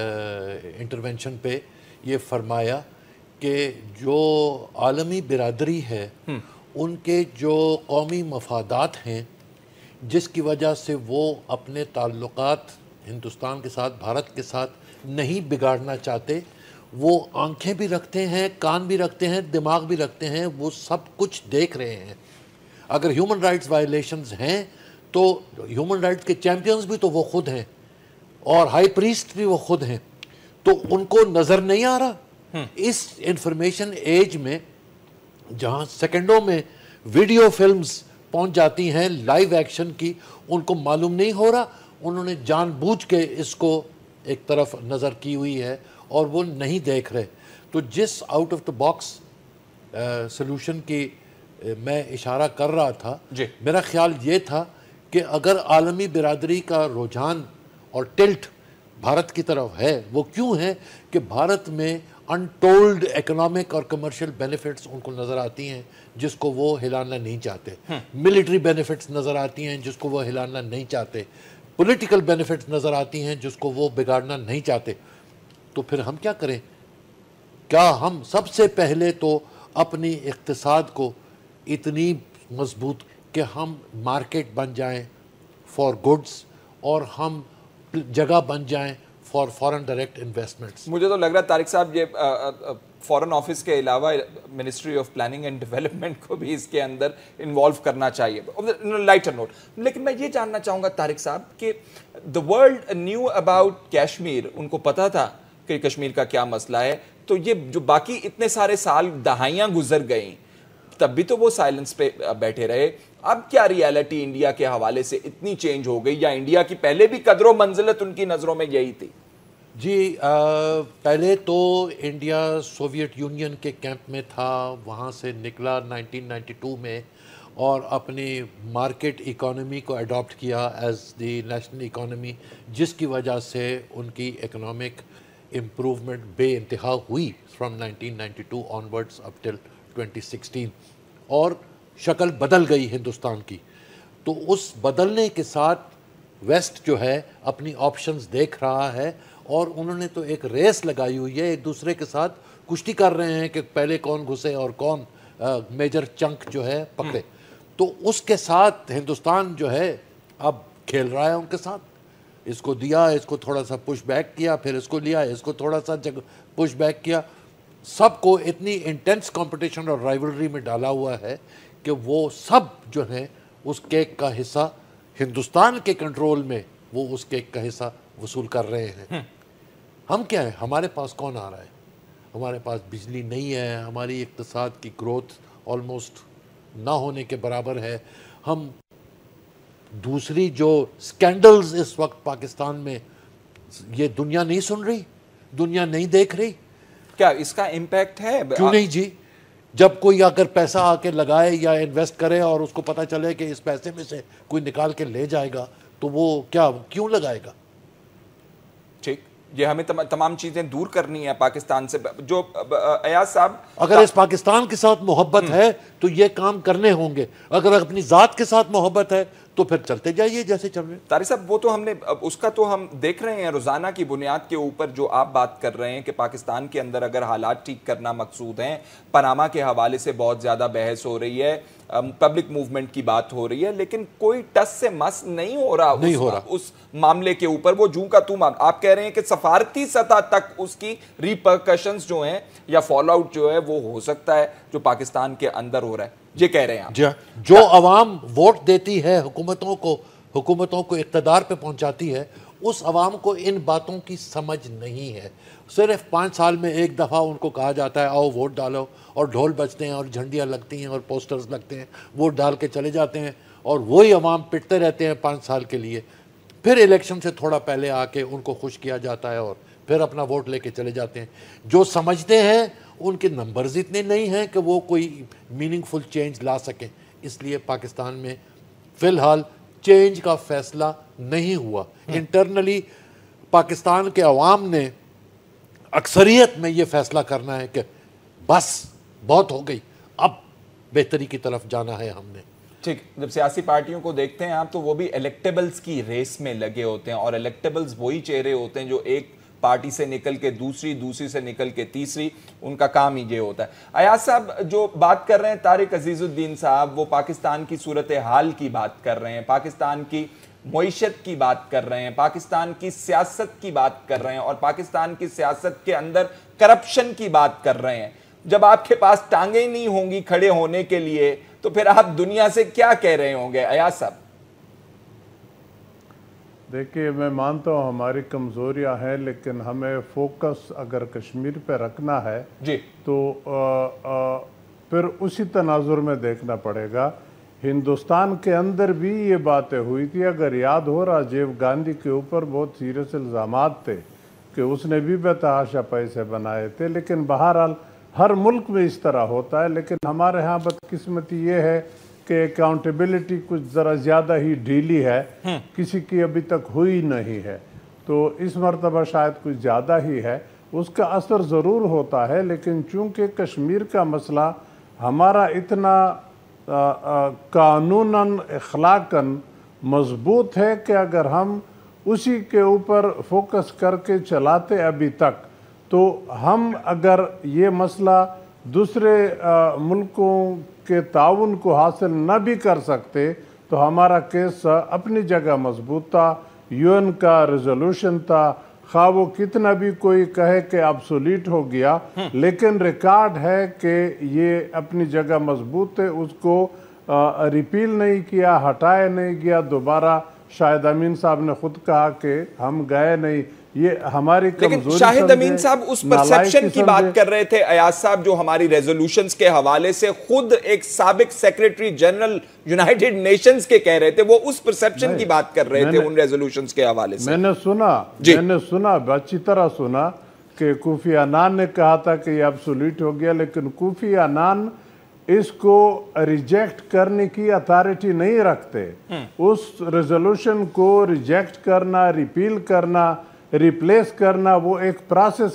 انٹرونشن پہ یہ فرمایا کہ جو عالمی برادری ہے ان کے جو قومی مفادات ہیں جس کی وجہ سے وہ اپنے تعلقات ہندوستان کے ساتھ، بھارت کے ساتھ نہیں بگاڑنا چاہتے، وہ آنکھیں بھی رکھتے ہیں، کان بھی رکھتے ہیں، دماغ بھی رکھتے ہیں، وہ سب کچھ دیکھ رہے ہیں. اگر ہیومن رائٹس وائلیشنز ہیں تو ہیومن رائٹس کے چیمپئنز بھی تو وہ خود ہیں اور ہائی پریسٹ بھی وہ خود ہیں، تو ان کو نظر نہیں آ رہا. اس انفارمیشن ایج میں جہاں سیکنڈوں میں ویڈیو فلمز پہنچ جاتی ہیں لائیو ایکشن کی، ان کو معلوم نہیں ہو رہا. انہوں نے جان بوجھ کے اس کو ایک طرف نظر کی ہوئی ہے اور وہ نہیں دیکھ رہے. تو جس out of the box solution کی میں اشارہ کر رہا تھا، جی. میرا خیال یہ تھا کہ اگر عالمی برادری کا رجحان اور ٹلٹ بھارت کی طرف ہے، وہ کیوں ہے کہ بھارت میں انٹولڈ اکنامک اور کمرشل بینیفٹس ان کو نظر آتی ہیں جس کو وہ ہلانا نہیں چاہتے، ملٹری بینیفٹس نظر آتی ہیں جس کو وہ ہلانا نہیں چاہتے، پولیٹیکل بینیفٹس نظر آتی ہیں جس کو وہ بگاڑنا نہیں چاہتے. تو پھر ہم کیا کریں؟ کیا ہم سب سے پہلے تو اپنی اقتصاد کو اتنی مضبوط کہ ہم مارکیٹ بن جائیں فار گڈز اور ہم جگہ بن جائیں فار فارن ڈائریکٹ انویسٹمنٹس. مجھے تو لگ رہا ہے طارق صاحب یہ فارن آفس کے علاوہ ministry of planning and development کو بھی اس کے اندر انوالو کرنا چاہیے لائٹر نوٹ. لیکن میں یہ جاننا چاہوں گا طارق صاحب کہ the world knew about Kashmir, ان کو پتا تھا کہ کشمیر کا کیا مسئلہ ہے، تو یہ جو باقی اتنے سارے سال دہائیاں گزر گئیں تب بھی تو وہ سائلنس پہ بیٹھے رہے. اب کیا ریالٹی انڈیا کے حوالے سے اتنی چینج ہو گئی، یا انڈیا کی پہلے بھی قدر و منزلت ان کی نظروں میں یہی تھی؟ جی پہلے تو انڈیا سوویت یونین کے کیمپ میں تھا، وہاں سے نکلا نائنٹین نائنٹی ٹو میں اور اپنی مارکیٹ اکانومی کو اڈاپٹ کیا ایز دی نیشنل اکانومی، جس کی وجہ سے ان کی اکنامک امپروومنٹ بے انتہا ہوئی from nineteen ninety two onwards up till twenty sixteen, اور شکل بدل گئی ہندوستان کی. تو اس بدلنے کے ساتھ ویسٹ جو ہے اپنی آپشنز دیکھ رہا ہے اور انہوں نے تو ایک ریس لگائی ہوئی ہے، ایک دوسرے کے ساتھ کشتی کر رہے ہیں کہ پہلے کون گھسے اور کون میجر چنک جو ہے پکڑے. تو اس کے ساتھ ہندوستان جو ہے اب کھیل رہا ہے ان کے ساتھ، اس کو دیا، اس کو تھوڑا سا پش بیک کیا، پھر اس کو لیا، اس کو تھوڑا سا پش بیک کیا. سب کو اتنی انٹینس کمپٹیشن اور رائیولری میں ڈالا ہوا ہے کہ وہ سب جو ہیں اس کیک کا حصہ ہندوستان کے کنٹرول میں وہ اس کیک کا حصہ وصول کر رہے ہیں. ہم کیا ہیں؟ ہمارے پاس کون آ رہا ہے؟ ہمارے پاس بجلی نہیں ہے، ہماری اقتصاد کی گروتھ آلموسٹ نہ ہونے کے برابر ہے. ہم دوسری جو سکینڈلز اس وقت پاکستان میں، یہ دنیا نہیں سن رہی، دنیا نہیں دیکھ رہی. کیا اس کا امپیکٹ ہے؟ کیوں نہیں جی؟ جب کوئی اگر پیسہ آ کے لگائے یا انویسٹ کرے اور اس کو پتہ چلے کہ اس پیسے میں سے کوئی نکال کے لے جائے گا تو وہ کیا کیوں لگائے گا؟ ٹھیک، یہ ہمیں تمام چیزیں دور کرنی ہے پاکستان سے. جو ایاز صاحب، اگر اس پاکستان کے ساتھ محبت ہے تو یہ کام کرنے ہوں گے. اگر اپنی ذات کے ساتھ محبت ہے تو پھر چلتے جائیے جیسے چل رہے ہیں۔ طارق صاحب وہ تو ہم نے اس کا تو ہم دیکھ رہے ہیں روزانہ کی بنیاد کے اوپر جو آپ بات کر رہے ہیں کہ پاکستان کے اندر اگر حالات ٹھیک کرنا مقصود ہیں، پاناما کے حوالے سے بہت زیادہ بحث ہو رہی ہے، پبلک موومنٹ کی بات ہو رہی ہے، لیکن کوئی ٹس سے مس نہیں ہو رہا نہیں ہو رہا اس معاملے کے اوپر۔ وہ جوں کا تو آپ کہہ رہے ہیں کہ سفارتی سطح تک اس کی ریپرکشنز جو ہیں یا فال آؤٹ جو ہے وہ ہو سکتا ہے جو پاکستان کے اندر ہو رہا ہے، یہ کہہ رہے ہیں آپ؟ جی ہاں، جو عوام ووٹ دیتی ہے حکومتوں کو حکومتوں کو اقتدار پہ پہنچاتی ہے، اس عوام کو ان باتوں کی سمجھ نہیں ہے۔ صرف پانچ سال میں ایک دفعہ ان کو کہا جاتا ہے آؤ ووٹ ڈالو، اور ڈھول بجتے ہیں اور جھنڈیاں لگتی ہیں اور پوسٹرز لگتے ہیں، ووٹ ڈال کے چلے جاتے ہیں، اور وہی عوام پٹتے رہتے ہیں پانچ سال کے لیے۔ پھر الیکشن سے تھوڑا پہلے آ کے ان کو خوش کیا جاتا ہے اور پھر اپنا ووٹ لے کے چلے جاتے ہیں۔ جو سمجھتے ہیں ان کے نمبرز اتنے نہیں ہیں کہ وہ کوئی میننگ فل چینج لا سکیں، اس لیے پاکستان میں فی الحال چینج کا فیصلہ نہیں ہوا۔ انٹرنلی پاکستان کے عوام نے اکثریت میں یہ فیصلہ کرنا ہے کہ بس بہت ہو گئی، اب بہتری کی طرف جانا ہے ہم نے۔ ٹھیک، جب سیاسی پارٹیوں کو دیکھتے ہیں آپ تو وہ بھی الیکٹیبلز کی ریس میں لگے ہوتے ہیں، اور الیکٹیبلز وہی چہرے ہوتے ہیں جو ایک پارٹی سے نکل کے دوسری، دوسری سے نکل کے تیسری، ان کا کام ہی یہ ہوتا ہے۔ ایاز صاحب جو بات کر رہے ہیں طارق عزیز الدین صاحب، وہ پاکستان کی صورتحال کی بات کر رہے ہیں، پاکستان کی معیشت کی بات کر رہے ہیں، پاکستان کی سیاست کی بات کر رہے ہیں، اور پاکستان کی سیاست کے اندر کرپشن کی بات کر رہے ہیں۔ جب آپ کے پاس ٹانگیں نہیں ہوں گی کھڑے ہونے کے لیے تو پھر آپ دنیا سے کیا کہہ رہے ہوں گے ایاز صاحب؟ دیکھیے، میں مانتا ہوں ہماری کمزوریاں ہیں، لیکن ہمیں فوکس اگر کشمیر پہ رکھنا ہے جی تو پھر اسی تناظر میں دیکھنا پڑے گا۔ ہندوستان کے اندر بھی یہ باتیں ہوئی تھی، اگر یاد ہو راجیو گاندھی کے اوپر بہت سیریس الزامات تھے کہ اس نے بھی بے تحاشا پیسے بنائے تھے، لیکن بہرحال ہر ملک میں اس طرح ہوتا ہے۔ لیکن ہمارے ہاں بدقسمتی یہ ہے کہ اکاؤنٹیبلٹی کچھ ذرا زیادہ ہی ڈھیلی ہے، کسی کی ابھی تک ہوئی نہیں ہے، تو اس مرتبہ شاید کچھ زیادہ ہی ہے۔ اس کا اثر ضرور ہوتا ہے، لیکن چونکہ کشمیر کا مسئلہ ہمارا اتنا قانوناً اخلاقاً مضبوط ہے کہ اگر ہم اسی کے اوپر فوکس کر کے چلاتے ابھی تک، تو ہم اگر یہ مسئلہ دوسرے ملکوں کے تعاون کو حاصل نہ بھی کر سکتے تو ہمارا کیس اپنی جگہ مضبوط تھا، یو این کا ریزولوشن تھا، خواہ وہ کتنا بھی کوئی کہے کہ ابسولیٹ ہو گیا، لیکن ریکارڈ ہے کہ یہ اپنی جگہ مضبوط ہے، اس کو ریپیل نہیں کیا، ہٹائے نہیں گیا دوبارہ۔ شاہد امین صاحب نے خود کہا کہ ہم گئے نہیں، یہ ہماری کمزوری لیکن شاہد امین صاحب اس پرسپشن کی بات کر رہے تھے ایاز صاحب، جو ہماری ریزولوشنز کے حوالے سے خود ایک سابق سیکریٹری جنرل یونائٹڈ نیشنز کے کہہ رہے تھے، وہ اس پرسپشن کی بات کر رہے تھے ان ریزولوشنز کے حوالے سے۔ میں نے سنا میں نے سنا اچھی طرح سنا کہ کوفی عنان نے کہا تھا کہ یہ ابسولیٹ ہو گیا، لیکن کوفی عنان اس کو ریجیکٹ کرنے کی اتھارٹی نہیں رکھتے۔ اس ریزولوشن کو ریجیکٹ کرنا، ریپیل کرنا، ریپلیس کرنا وہ ایک پروسیس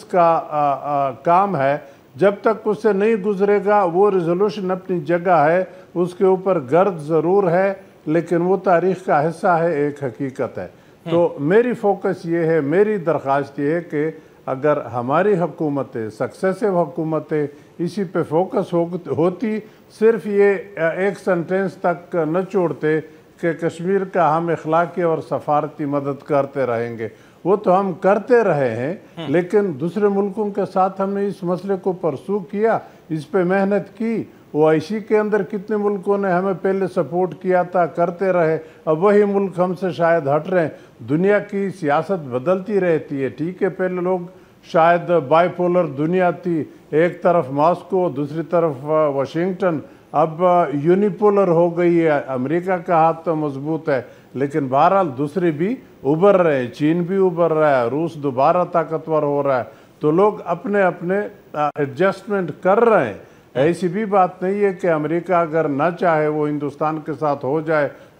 کا کام ہے۔ جب تک اس سے نہیں گزرے گا وہ ریزولوشن اپنی جگہ ہے، اس کے اوپر گرد ضرور ہے، لیکن وہ تاریخ کا حصہ ہے، ایک حقیقت ہے۔ تو میری فوکس یہ ہے، میری درخواست یہ ہے کہ اگر ہماری حکومتیں سکسیسو حکومتیں اسی پہ فوکس ہوتی، صرف یہ ایک سنٹینس تک نہ چھوڑتے کہ کشمیر کا ہم اخلاقی اور سفارتی مدد کرتے رہیں گے، وہ تو ہم کرتے رہے ہیں، لیکن دوسرے ملکوں کے ساتھ ہم نے اس مسئلے کو پرسو کیا، اس پہ محنت کی۔ او آئی سی کے اندر کتنے ملکوں نے ہمیں پہلے سپورٹ کیا تھا، کرتے رہے، اب وہی ملک ہم سے شاید ہٹ رہے ہیں۔ دنیا کی سیاست بدلتی رہتی ہے، ٹھیک ہے، پہلے لوگ شاید بائی پولر دنیا تھی، ایک طرف ماسکو دوسری طرف واشنگٹن، اب یونیپولر ہو گئی ہے، امریکہ کا ہاتھ تو مضبوط ہے، لیکن بہرحال دوسری بھی ابھر رہے ہیں، چین بھی ابھر رہا ہے، روس دوبارہ طاقتور ہو رہا ہے، تو لوگ اپنے اپنے ایڈجسٹمنٹ کر رہے ہیں۔ ایسی بھی بات نہیں ہے کہ امریکہ اگر نہ چاہے وہ ہندوستان کے ساتھ ہو جائے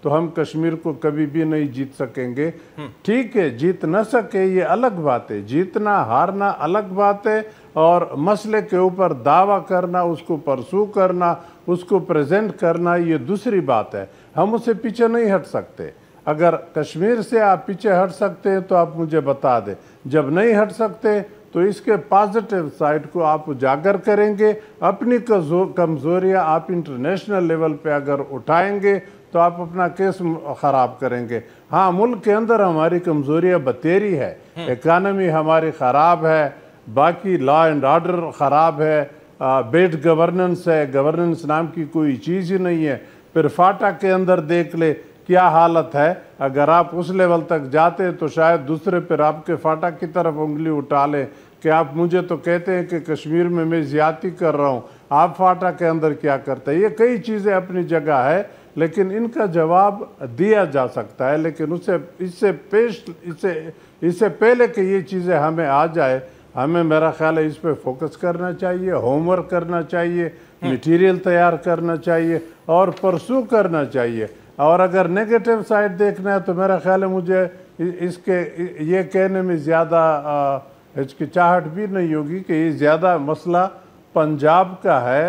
تو ہم کشمیر کو کبھی بھی نہیں جیت سکیں گے. ٹھیک ہے جیت نہ سکے یہ الگ بات ہے, جیتنا ہارنا الگ بات ہے, اور مسئلے کے اوپر دعویٰ کرنا, اس کو پرسو کرنا, اس کو پریزنٹ کرنا یہ دوسری بات ہے. ہم اسے پیچھے نہیں ہٹ سکتے. اگر کشمیر سے آپ پیچھے ہٹ سکتے ہیں تو آپ مجھے بتا دیں, جب نہیں ہٹ سکتے تو اس کے پازیٹیو سائڈ کو آپ اجاگر کریں گے. اپنی کمزوریاں آپ انٹرنیشنل لیول پہ اگر اٹھائیں گے تو آپ اپنا کیس خراب کریں گے. ہاں ملک کے اندر ہماری کمزوریاں بتیری ہے, اکانومی ہماری خراب ہے, باقی لا اینڈ آرڈر خراب ہے, بیڈ گورننس ہے, گورننس نام کی کوئی چیز ہی نہیں ہے. پھر فاٹا کے اندر دیکھ لے کیا حالت ہے. اگر آپ اس لیول تک جاتے تو شاید دوسرے پھر آپ کے فاٹا کی طرف انگلی اٹھا لیں کہ آپ مجھے تو کہتے ہیں کہ کشمیر میں میں زیادتی کر رہا ہوں, آپ فاٹا کے اندر کیا کرتے ہیں. یہ کئی چیزیں اپنی جگہ ہے لیکن ان کا جواب دیا جا سکتا ہے, لیکن اس سے اس سے پیش اس سے اس سے پہلے کہ یہ چیزیں ہمیں آ جائے ہمیں میرا خیال ہے اس پہ فوکس کرنا چاہیے, ہوم ورک کرنا چاہیے, میٹیریل تیار کرنا چاہیے اور پرسو کرنا چاہیے. اور اگر نیگیٹو سائڈ دیکھنا ہے تو میرا خیال ہے مجھے اس کے یہ کہنے میں زیادہ ہچکچاہٹ بھی نہیں ہوگی کہ یہ زیادہ مسئلہ پنجاب کا ہے,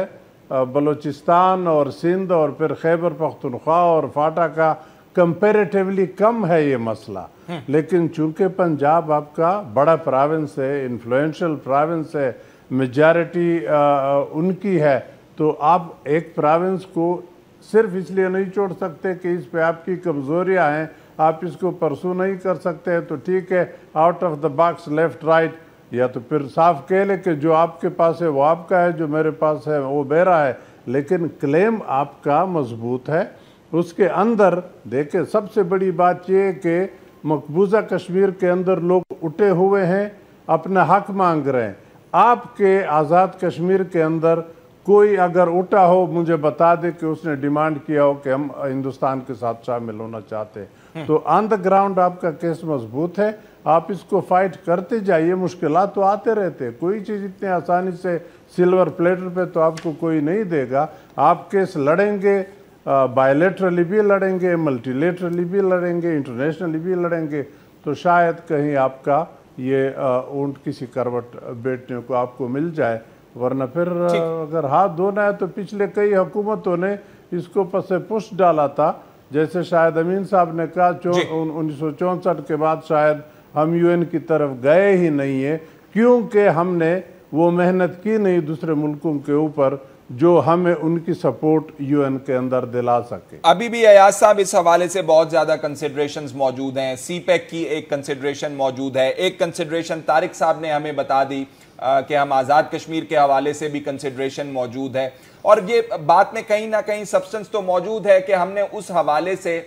بلوچستان اور سندھ اور پھر خیبر پختونخوا اور فاٹا کا کمپیریٹیولی کم ہے یہ مسئلہ. لیکن چونکہ پنجاب آپ کا بڑا پراونس ہے, انفلوئنشل پراونس ہے, میجارٹی ان کی ہے, تو آپ ایک پراونس کو صرف اس لیے نہیں چھوڑ سکتے کہ اس پہ آپ کی کمزوریاں ہیں, آپ اس کو پرسو نہیں کر سکتے. تو ٹھیک ہے out of the box left right, یا تو پھر صاف کہہ لے کہ جو آپ کے پاس ہے وہ آپ کا ہے, جو میرے پاس ہے وہ میرا ہے, لیکن کلیم آپ کا مضبوط ہے. اس کے اندر دیکھیں سب سے بڑی بات یہ ہے کہ مقبوضہ کشمیر کے اندر لوگ اٹھے ہوئے ہیں, اپنا حق مانگ رہے ہیں. آپ کے آزاد کشمیر کے اندر کوئی اگر اٹھا ہو مجھے بتا دے کہ اس نے ڈیمانڈ کیا ہو کہ ہم ہندوستان کے ساتھ شامل ہونا چاہتے ہیں, تو آن دا گراؤنڈ آپ کا کیس مضبوط ہے. آپ اس کو فائٹ کرتے جائیے, مشکلات تو آتے رہتے, کوئی چیز اتنے آسانی سے سلور پلیٹر پہ تو آپ کو کوئی نہیں دے گا. آپ کیس لڑیں گے, بائیلیٹرلی بھی لڑیں گے, ملٹی لیٹرلی بھی لڑیں گے, انٹرنیشنلی بھی لڑیں گے, تو شاید کہیں آپ کا یہ اونٹ کسی کروٹ بیٹھنے کو آپ کو مل جائے. ورنہ پھر اگر ہاتھ دھونا ہے تو پچھلے کئی حکومتوں نے اس کو پس پش ڈالا تھا, جیسے شاید امین صاحب نے کہا انیس سو چونسٹھ کے بعد شاید ہم یو این کی طرف گئے ہی نہیں ہیں, کیونکہ ہم نے وہ محنت کی نہیں دوسرے ملکوں کے اوپر جو ہمیں ان کی سپورٹ یو این کے اندر دلا سکے. ابھی بھی ایاز صاحب اس حوالے سے بہت زیادہ کنسیڈریشنز موجود ہیں. سی پیک کی ایک کنسیڈریشن موجود ہے, ایک کنسیڈریشن طارق صاحب نے ہمیں بتا دی کہ ہم آزاد کشمیر کے حوالے سے بھی کنسیڈریشن موجود ہے, اور یہ بات میں کہیں نہ کہیں سبسٹنس تو موجود ہے کہ ہم نے اس حوالے سے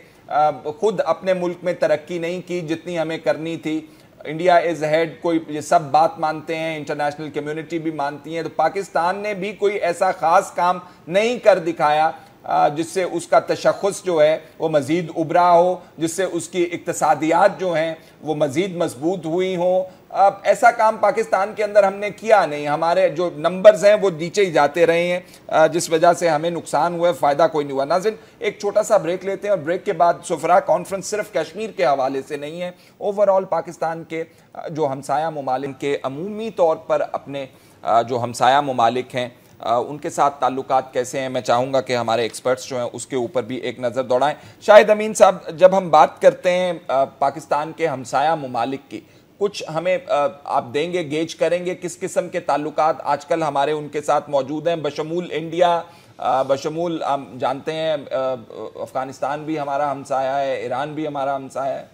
خود اپنے ملک میں ترقی نہیں کی جتنی ہمیں کرنی تھی. انڈیا از ہیڈ, کوئی یہ سب بات مانتے ہیں, انٹرنیشنل کمیونٹی بھی مانتی ہیں, تو پاکستان نے بھی کوئی ایسا خاص کام نہیں کر دکھایا جس سے اس کا تشخص جو ہے وہ مزید ابھرا ہو, جس سے اس کی اقتصادیات جو ہیں وہ مزید مضبوط ہوئی ہوں. ایسا کام پاکستان کے اندر ہم نے کیا نہیں, ہمارے جو نمبرز ہیں وہ نیچے ہی جاتے رہے ہیں, جس وجہ سے ہمیں نقصان ہوا ہے, فائدہ کوئی نہیں ہوا. ناظرین ایک چھوٹا سا بریک لیتے ہیں, اور بریک کے بعد سفرا کانفرنس صرف کشمیر کے حوالے سے نہیں ہے, اوورآل پاکستان کے جو ہمسایہ ممالک کے عمومی طور پر اپنے جو ہمسایہ ممالک ہیں ان کے ساتھ تعلقات کیسے ہیں, میں چاہوں گا کہ ہمارے ایکسپرٹس جو ہیں اس کے اوپر بھی ایک نظر دوڑائیں. شاہد امین صاحب, جب ہم بات کرتے ہیں پاکستان کے ہمسایہ ممالک کی, کچھ ہمیں آپ دیں گے, گیج کریں گے کس قسم کے تعلقات آج کل ہمارے ان کے ساتھ موجود ہیں, بشمول انڈیا, بشمول ہم جانتے ہیں افغانستان بھی ہمارا ہمسایہ ہے, ایران بھی ہمارا ہمسایہ ہے.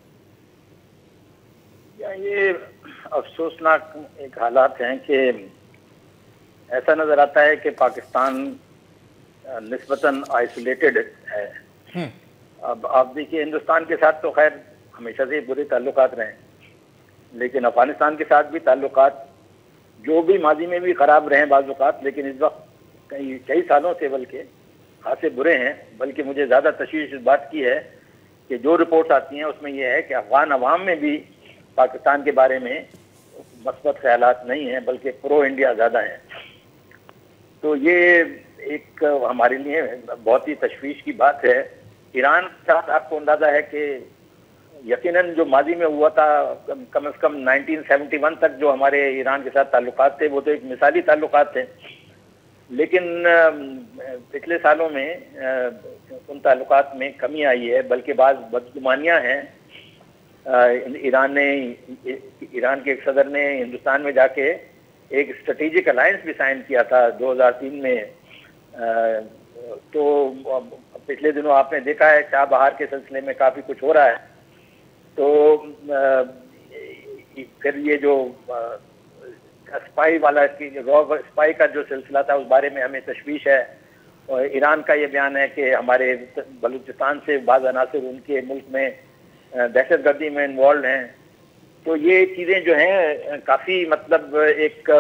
یہ افسوسناک ایک حالات ہیں کہ ایسا نظر آتا ہے کہ پاکستان نسبتاً آئسولیٹڈ ہے. اب آپ دیکھیے ہندوستان کے ساتھ تو خیر ہمیشہ سے برے تعلقات رہے, لیکن افغانستان کے ساتھ بھی تعلقات جو بھی ماضی میں بھی خراب رہے بعض اوقات, لیکن اس وقت کئی کئی سالوں سے بلکہ خاصے برے ہیں. بلکہ مجھے زیادہ تشویش اس بات کی ہے کہ جو رپورٹس آتی ہیں اس میں یہ ہے کہ افغان عوام میں بھی پاکستان کے بارے میں مثبت خیالات نہیں ہیں, بلکہ پرو انڈیا زیادہ ہیں. تو یہ ایک ہمارے لیے بہت ہی تشویش کی بات ہے ایران کے ساتھ آپ کو اندازہ ہے کہ یقیناً جو ماضی میں ہوا تھا کم از کم نائنٹین سیونٹی ون تک جو ہمارے ایران کے ساتھ تعلقات تھے وہ تو ایک مثالی تعلقات تھے، لیکن پچھلے سالوں میں ان تعلقات میں کمی آئی ہے، بلکہ بعض بدگمانیاں ہیں۔ ایران نے ایران کے ایک صدر نے ہندوستان میں جا کے ایک اسٹریٹجک الائنس بھی سائن کیا تھا دو ہزار تین میں، تو پچھلے دنوں آپ نے دیکھا ہے چاہ بہار کے سلسلے میں کافی کچھ ہو رہا ہے، تو پھر یہ جو اسپائی والا را اسپائی کا جو سلسلہ تھا اس بارے میں ہمیں تشویش ہے، اور ایران کا یہ بیان ہے کہ ہمارے بلوچستان سے بعض عناصر ان کے ملک میں دہشت گردی میں انوالوڈ ہیں، تو یہ چیزیں جو ہیں کافی مطلب ایک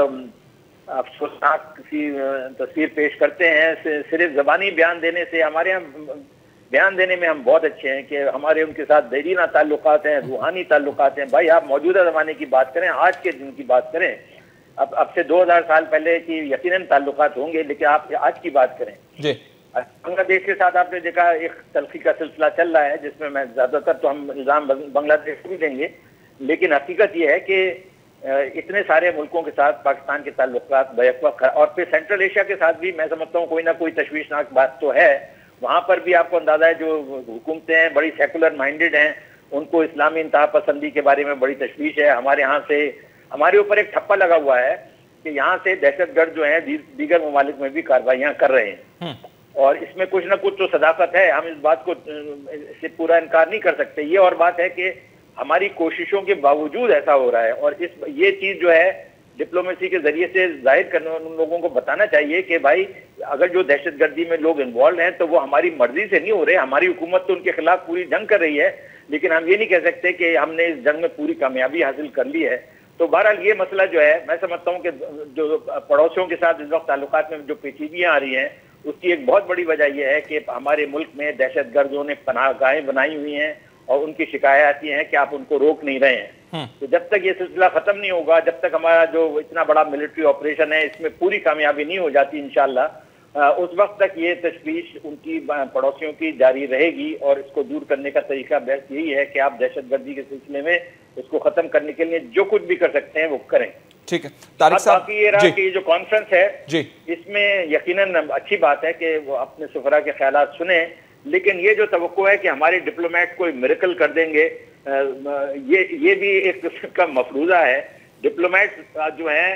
افسوسناک سی تصویر پیش کرتے ہیں۔ صرف زبانی بیان دینے سے، ہمارے یہاں بیان دینے میں ہم بہت اچھے ہیں کہ ہمارے ان کے ساتھ دیرینہ تعلقات ہیں، روحانی تعلقات ہیں۔ بھائی آپ موجودہ زمانے کی بات کریں، آج کے دن کی بات کریں، اب اب سے دو ہزار سال پہلے کی یقیناً تعلقات ہوں گے، لیکن آپ آج کی بات کریں۔ جی بنگلہ دیش کے ساتھ آپ نے دیکھا ایک تلخی کا سلسلہ چل رہا ہے، جس میں میں زیادہ تر تو ہم الزام بنگلہ دیش کو بھی دیں گے، لیکن حقیقت یہ ہے کہ اتنے سارے ملکوں کے ساتھ پاکستان کے تعلقات بیک وقت، اور پھر سینٹرل ایشیا کے ساتھ بھی میں سمجھتا ہوں کوئی نہ کوئی تشویشناک بات تو ہے۔ وہاں پر بھی آپ کو اندازہ ہے جو حکومتیں ہیں بڑی سیکولر مائنڈڈ ہیں، ان کو اسلامی انتہا پسندی کے بارے میں بڑی تشویش ہے۔ ہمارے یہاں سے ہمارے اوپر ایک ٹھپا لگا ہوا ہے کہ یہاں سے دہشت گرد جو ہیں دیگر ممالک میں بھی کارروائیاں کر رہے ہیں، اور اس میں کچھ نہ کچھ تو صداقت ہے، ہم اس بات کو اس سے پورا انکار نہیں کر سکتے۔ یہ اور بات ہے کہ ہماری کوششوں کے باوجود ایسا ہو رہا ہے، اور اس یہ چیز جو ہے ڈپلومیسی کے ذریعے سے ظاہر کرنے ان لوگوں کو بتانا چاہیے کہ بھائی اگر جو دہشت گردی میں لوگ انوالو ہیں تو وہ ہماری مرضی سے نہیں ہو رہے، ہماری حکومت تو ان کے خلاف پوری جنگ کر رہی ہے، لیکن ہم یہ نہیں کہہ سکتے کہ ہم نے اس جنگ میں پوری کامیابی حاصل کر لی ہے۔ تو بہرحال یہ مسئلہ جو ہے میں سمجھتا ہوں کہ جو پڑوسیوں کے ساتھ اس وقت تعلقات میں جو پیچیدگیاں آ رہی ہیں اس کی ایک بہت بڑی وجہ یہ ہے کہ ہمارے ملک میں دہشت گردوں نے پناہ گاہیں بنائی ہوئی ہیں، اور ان کی شکایات یہ ہیں کہ آپ ان کو روک نہیں رہے ہیں۔ تو جب تک یہ سلسلہ ختم نہیں ہوگا، جب تک ہمارا جو اتنا بڑا ملٹری آپریشن ہے اس میں پوری کامیابی نہیں ہو جاتی انشاءاللہ، اس وقت تک یہ تشویش ان کی پڑوسیوں کی جاری رہے گی، اور اس کو دور کرنے کا طریقہ بیسٹ یہی ہے کہ آپ دہشت گردی کے سلسلے میں اس کو ختم کرنے کے لیے جو کچھ بھی کر سکتے ہیں وہ کریں۔ ٹھیک ہے طارق صاحب، باقی یہ رہا کہ یہ جو کانفرنس ہے جی اس میں یقیناً اچھی بات ہے کہ وہ اپنے سفراء کے خیالات سنیں، لیکن یہ جو توقع ہے کہ ہمارے ڈپلومیٹ کوئی میریکل کر دیں گے، یہ یہ بھی ایک قسم کا مفروضہ ہے۔ ڈپلومیٹ جو ہیں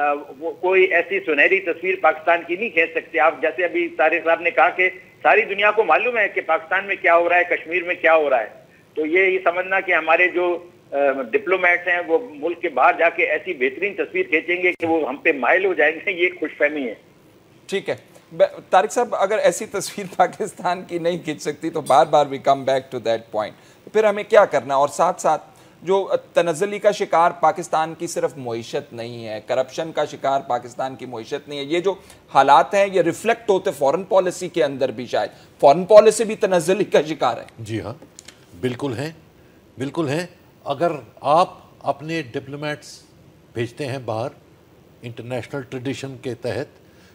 وہ کوئی ایسی سنہری تصویر پاکستان کی نہیں کھینچ سکتے۔ آپ جیسے ابھی طارق صاحب نے کہا کہ ساری دنیا کو معلوم ہے کہ پاکستان میں کیا ہو رہا ہے، کشمیر میں کیا ہو رہا ہے، تو یہ سمجھنا کہ ہمارے جو ڈپلومیٹس ہیں وہ ملک کے باہر جا کے ایسی بہترین تصویر کھینچیں گے کہ وہ ہم پہ مائل ہو جائیں گے، یہ خوش فہمی ہے۔ ٹھیک ہے طارق صاحب، اگر ایسی تصویر پاکستان کی نہیں کھینچ سکتی تو بار بار we come back to that point, پھر ہمیں کیا کرنا؟ اور ساتھ ساتھ جو تنزلی کا شکار پاکستان کی صرف معیشت نہیں ہے، کرپشن کا شکار پاکستان کی معیشت نہیں ہے، یہ جو حالات ہیں یہ ریفلیکٹ ہوتے فورن پالیسی کے اندر بھی، شاید فورن پالیسی بھی تنزلی کا شکار ہے۔ جی ہاں بالکل ہیں، بالکل ہیں۔ اگر آپ اپنے ڈپلومیٹس بھیجتے ہیں باہر انٹرنیشنل ٹریڈیشن کے تحت،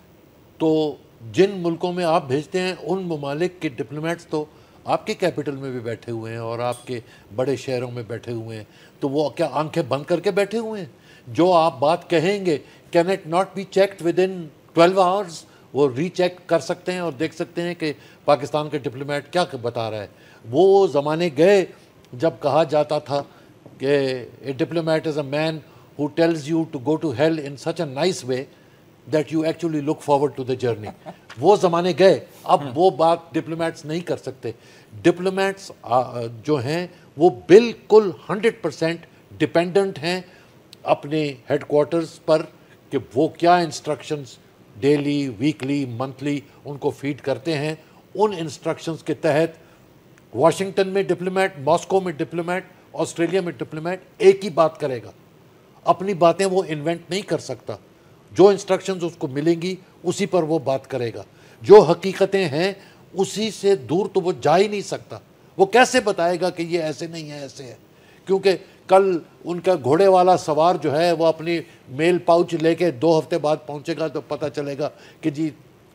تو جن ملکوں میں آپ بھیجتے ہیں ان ممالک کے ڈپلومیٹس تو آپ کے کیپٹل میں بھی بیٹھے ہوئے ہیں اور آپ کے بڑے شہروں میں بیٹھے ہوئے ہیں، تو وہ کیا آنکھیں بند کر کے بیٹھے ہوئے ہیں؟ جو آپ بات کہیں گے can it not be checked with in twelve hours? وہ ری چیک کر سکتے ہیں اور دیکھ سکتے ہیں کہ پاکستان کے ڈپلومیٹ کیا بتا رہا ہے۔ وہ زمانے گئے جب کہا جاتا تھا کہ a diplomat is a man who tells you to go to hell in such a nice way that you actually look forward to the journey. وہ زمانے گئے، اب وہ بات ڈپلومیٹس نہیں کر سکتے۔ ڈپلومیٹس جو ہیں وہ بالکل ہنڈریڈ پرسینٹ ڈپینڈنٹ ہیں اپنے ہیڈ کوارٹرز پر کہ وہ کیا انسٹرکشنز ڈیلی، ویکلی، منتھلی ان کو فیڈ کرتے ہیں۔ ان انسٹرکشنز کے تحت واشنگٹن میں ڈپلومیٹ، ماسکو میں ڈپلومیٹ، آسٹریلیا میں ڈپلومیٹ ایک ہی بات کرے گا، اپنی باتیں وہ انوینٹ نہیں کر سکتا۔ جو انسٹرکشنز اس کو ملیں گی اسی پر وہ بات کرے گا، جو حقیقتیں ہیں اسی سے دور تو وہ جا ہی نہیں سکتا۔ وہ کیسے بتائے گا کہ یہ ایسے نہیں ہے، ایسے ہے؟ کیونکہ کل ان کا گھوڑے والا سوار جو ہے وہ اپنی میل پاؤچ لے کے دو ہفتے بعد پہنچے گا تو پتہ چلے گا کہ جی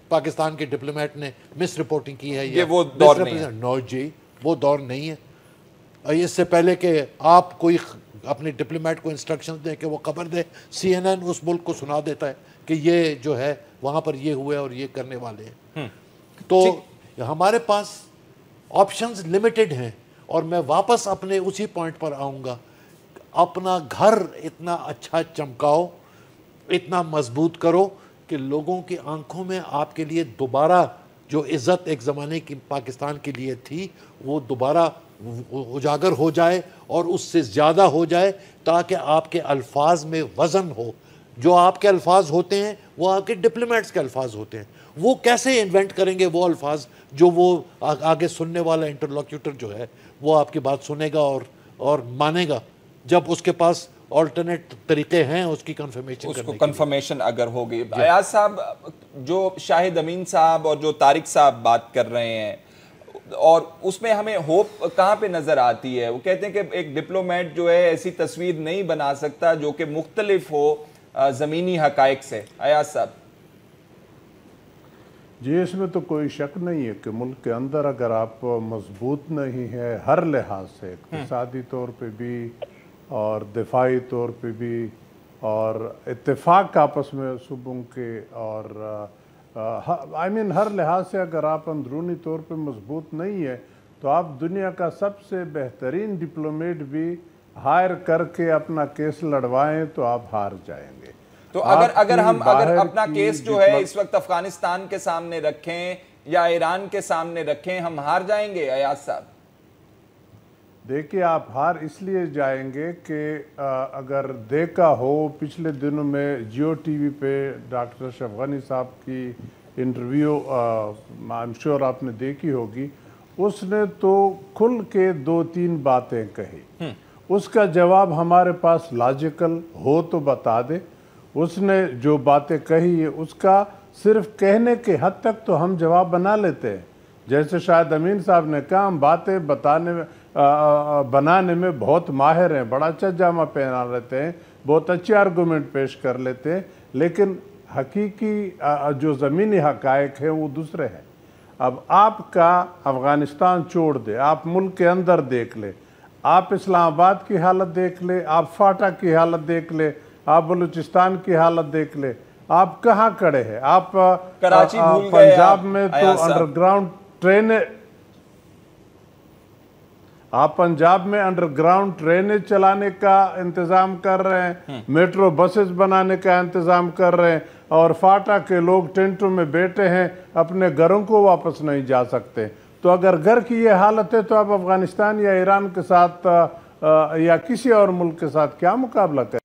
پاکستان کے ڈپلومیٹ نے مس رپورٹنگ کی ہے یہ وہ دور نہیں ہے. نو جی وہ دور نہیں ہے. اس سے پہلے کہ آپ کوئی اپنے ڈپلومیٹ کو انسٹرکشن دیں کہ وہ خبر دے, سی این این اس ملک کو سنا دیتا ہے کہ یہ جو ہے وہاں پر یہ ہوئے اور یہ کرنے والے ہیں. تو ہمارے پاس آپشنز لمیٹڈ ہیں, اور میں واپس اپنے اسی پوائنٹ پر آؤں گا. اپنا گھر اتنا اچھا چمکاؤ, اتنا مضبوط کرو کہ لوگوں کی آنکھوں میں آپ کے لیے دوبارہ جو عزت ایک زمانے کی پاکستان کے لیے تھی وہ دوبارہ اجاگر ہو جائے اور اس سے زیادہ ہو جائے, تاکہ آپ کے الفاظ میں وزن ہو. جو آپ کے الفاظ ہوتے ہیں وہ آپ کے ڈپلومیٹس کے الفاظ ہوتے ہیں. وہ کیسے انوینٹ کریں گے وہ الفاظ جو وہ آگے سننے والا انٹرلوکیوٹر جو ہے وہ آپ کی بات سنے گا اور اور مانے گا, جب اس کے پاس آلٹرنیٹ طریقے ہیں اس کی کنفرمیشن اس کو کنفرمیشن اگر ہوگی. ایاز صاحب, جو شاہد امین صاحب اور جو طارق صاحب بات کر رہے ہیں, اور اس میں ہمیں ہوپ کہاں پہ نظر آتی ہے؟ وہ کہتے ہیں کہ ایک ڈپلومیٹ جو ہے ایسی تصویر نہیں بنا سکتا جو کہ مختلف ہو زمینی حقائق سے. ایاز صاحب جی, اس میں تو کوئی شک نہیں ہے کہ ملک کے اندر اگر آپ مضبوط نہیں ہے ہر لحاظ سے, اقتصادی طور پہ بھی اور دفاعی طور پہ بھی, اور اتفاق آپس میں صوبوں کے, اور آئی مین ہر لحاظ سے اگر آپ اندرونی طور پہ مضبوط نہیں ہے تو آپ دنیا کا سب سے بہترین ڈپلومیٹ بھی ہائر کر کے اپنا کیس لڑوائیں تو آپ ہار جائیں گے. تو اگر اگر ہم اگر اپنا کیس جو ہے اس وقت افغانستان کے سامنے رکھیں یا ایران کے سامنے رکھیں, ہم ہار جائیں گے ایاز صاحب؟ دیکھیں, آپ ہار اس لیے جائیں گے کہ اگر دیکھا ہو پچھلے دنوں میں جیو ٹی وی پہ ڈاکٹر اشرف غنی صاحب کی انٹرویو آئی ایم شیور آپ نے دیکھی ہوگی, اس نے تو کھل کے دو تین باتیں کہی. اس کا جواب ہمارے پاس لاجیکل ہو تو بتا دے. اس نے جو باتیں کہی ہے اس کا صرف کہنے کے حد تک تو ہم جواب بنا لیتے ہیں. جیسے شاہد امین صاحب نے کہا, ہم باتیں بتانے میں بنانے میں بہت ماہر ہیں, بڑا اچھا جامہ پہنا لیتے ہیں, بہت اچھے آرگومنٹ پیش کر لیتے ہیں, لیکن حقیقی جو زمینی حقائق ہیں وہ دوسرے ہیں. اب آپ کا افغانستان چھوڑ دے, آپ ملک کے اندر دیکھ لے, آپ اسلام آباد کی حالت دیکھ لے, آپ فاٹا کی حالت دیکھ لے, آپ بلوچستان کی حالت دیکھ لے, آپ کہاں کڑے ہیں؟ آپ کراچی بھول گئے, پنجاب میں تو انڈر گراؤنڈ ٹرینیں آپ پنجاب میں انڈر گراؤنڈ ٹرینیں چلانے کا انتظام کر رہے ہیں, میٹرو بسز بنانے کا انتظام کر رہے ہیں, اور فاٹا کے لوگ ٹینٹوں میں بیٹھے ہیں, اپنے گھروں کو واپس نہیں جا سکتے. تو اگر گھر کی یہ حالت ہے تو آپ افغانستان یا ایران کے ساتھ یا کسی اور ملک کے ساتھ کیا مقابلہ کریں؟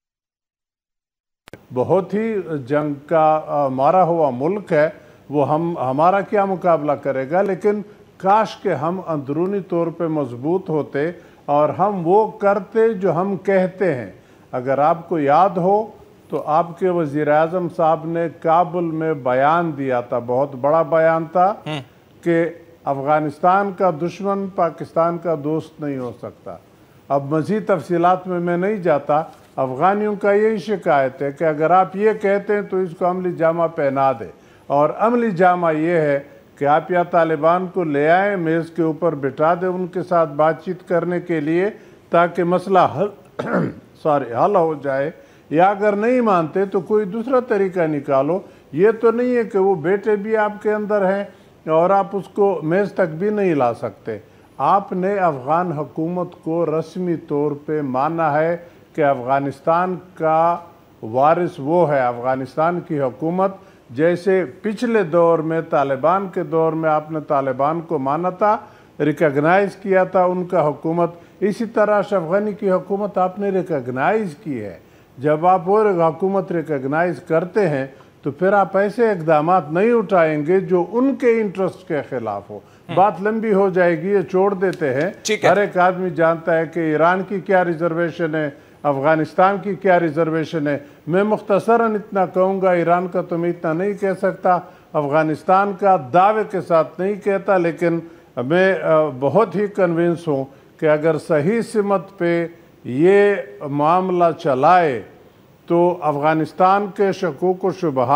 بہت ہی جنگ کا مارا ہوا ملک ہے وہ, ہم ہمارا کیا مقابلہ کرے گا؟ لیکن کاش کہ ہم اندرونی طور پہ مضبوط ہوتے اور ہم وہ کرتے جو ہم کہتے ہیں. اگر آپ کو یاد ہو تو آپ کے وزیر اعظم صاحب نے کابل میں بیان دیا تھا, بہت بڑا بیان تھا, کہ افغانستان کا دشمن پاکستان کا دوست نہیں ہو سکتا. اب مزید تفصیلات میں میں نہیں جاتا. افغانیوں کا یہی شکایت ہے کہ اگر آپ یہ کہتے ہیں تو اس کو عملی جامہ پہنا دے, اور عملی جامہ یہ ہے کہ آپ یا طالبان کو لے آئیں, میز کے اوپر بٹھا دیں ان کے ساتھ بات چیت کرنے کے لیے تاکہ مسئلہ حل سوری حل ہو جائے, یا اگر نہیں مانتے تو کوئی دوسرا طریقہ نکالو. یہ تو نہیں ہے کہ وہ بیٹے بھی آپ کے اندر ہیں اور آپ اس کو میز تک بھی نہیں لا سکتے. آپ نے افغان حکومت کو رسمی طور پہ مانا ہے کہ افغانستان کا وارث وہ ہے. افغانستان کی حکومت جیسے پچھلے دور میں طالبان کے دور میں آپ نے طالبان کو مانا تھا, ریکگنائز کیا تھا ان کا حکومت, اسی طرح اشرف غنی کی حکومت آپ نے ریکگنائز کی ہے. جب آپ وہ حکومت ریکگنائز کرتے ہیں تو پھر آپ ایسے اقدامات نہیں اٹھائیں گے جو ان کے انٹرسٹ کے خلاف ہو. بات لمبی ہو جائے گی, یہ چھوڑ دیتے ہیں. ہر ایک آدمی جانتا ہے کہ ایران کی کیا ریزرویشن ہے, افغانستان کی کیا ریزرویشن ہے. میں مختصراً اتنا کہوں گا, ایران کا تو میں اتنا نہیں کہہ سکتا, افغانستان کا دعوے کے ساتھ نہیں کہتا, لیکن میں بہت ہی کنونس ہوں کہ اگر صحیح سمت پہ یہ معاملہ چلائے تو افغانستان کے شکوک و شبہات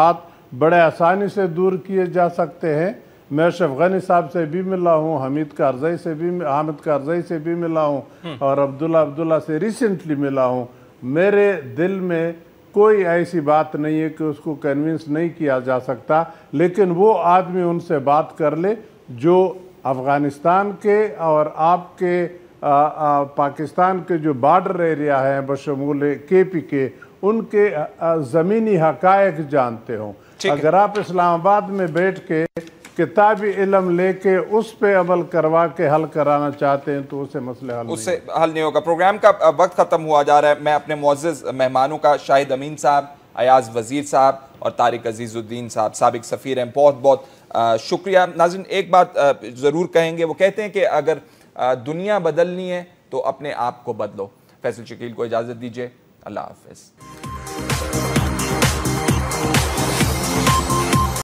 बड़े आसानी से दूर किए जा सकते हैं। मैं अशरफ गनी साहब से भी मिला हूँ, हमीद कारज़ई से भी हामिद कारज़ई से भी मिला हूँ और अब्दुल्ला अब्दुल्ला से रिसेंटली मिला हूँ। मेरे दिल में कोई ऐसी बात नहीं है कि उसको कन्विंस नहीं किया जा सकता, लेकिन वो आदमी उनसे बात कर ले जो अफ़गानिस्तान के और आपके आ, आ, पाकिस्तान के जो बॉर्डर एरिया हैं बशमूल के पी के, उनके ज़मीनी हक़ाइक़ जानते हों। अगर आप इस्लामाबाद में बैठ के किताबी इल्म लेके उस पे अमल करवा के हल कराना चाहते हैं तो उससे मसले हल उससे हल नहीं होगा। प्रोग्राम का वक्त ख़त्म हुआ जा रहा है। मैं अपने मुअज़्ज़ज़ मेहमानों का शाहिद अमीन साहब, अयाज़ वज़ीर साहब और तारिक अज़ीज़ुद्दीन साहब साबिक़ सफ़ीर हैं, बहुत बहुत शुक्रिया। नाज़रीन एक बात ज़रूर कहेंगे, वो कहते हैं कि अगर दुनिया बदलनी है तो अपने आप को बदलो। फैसल शकील को इजाज़त दीजिए, अल्लाह हाफ़िज़।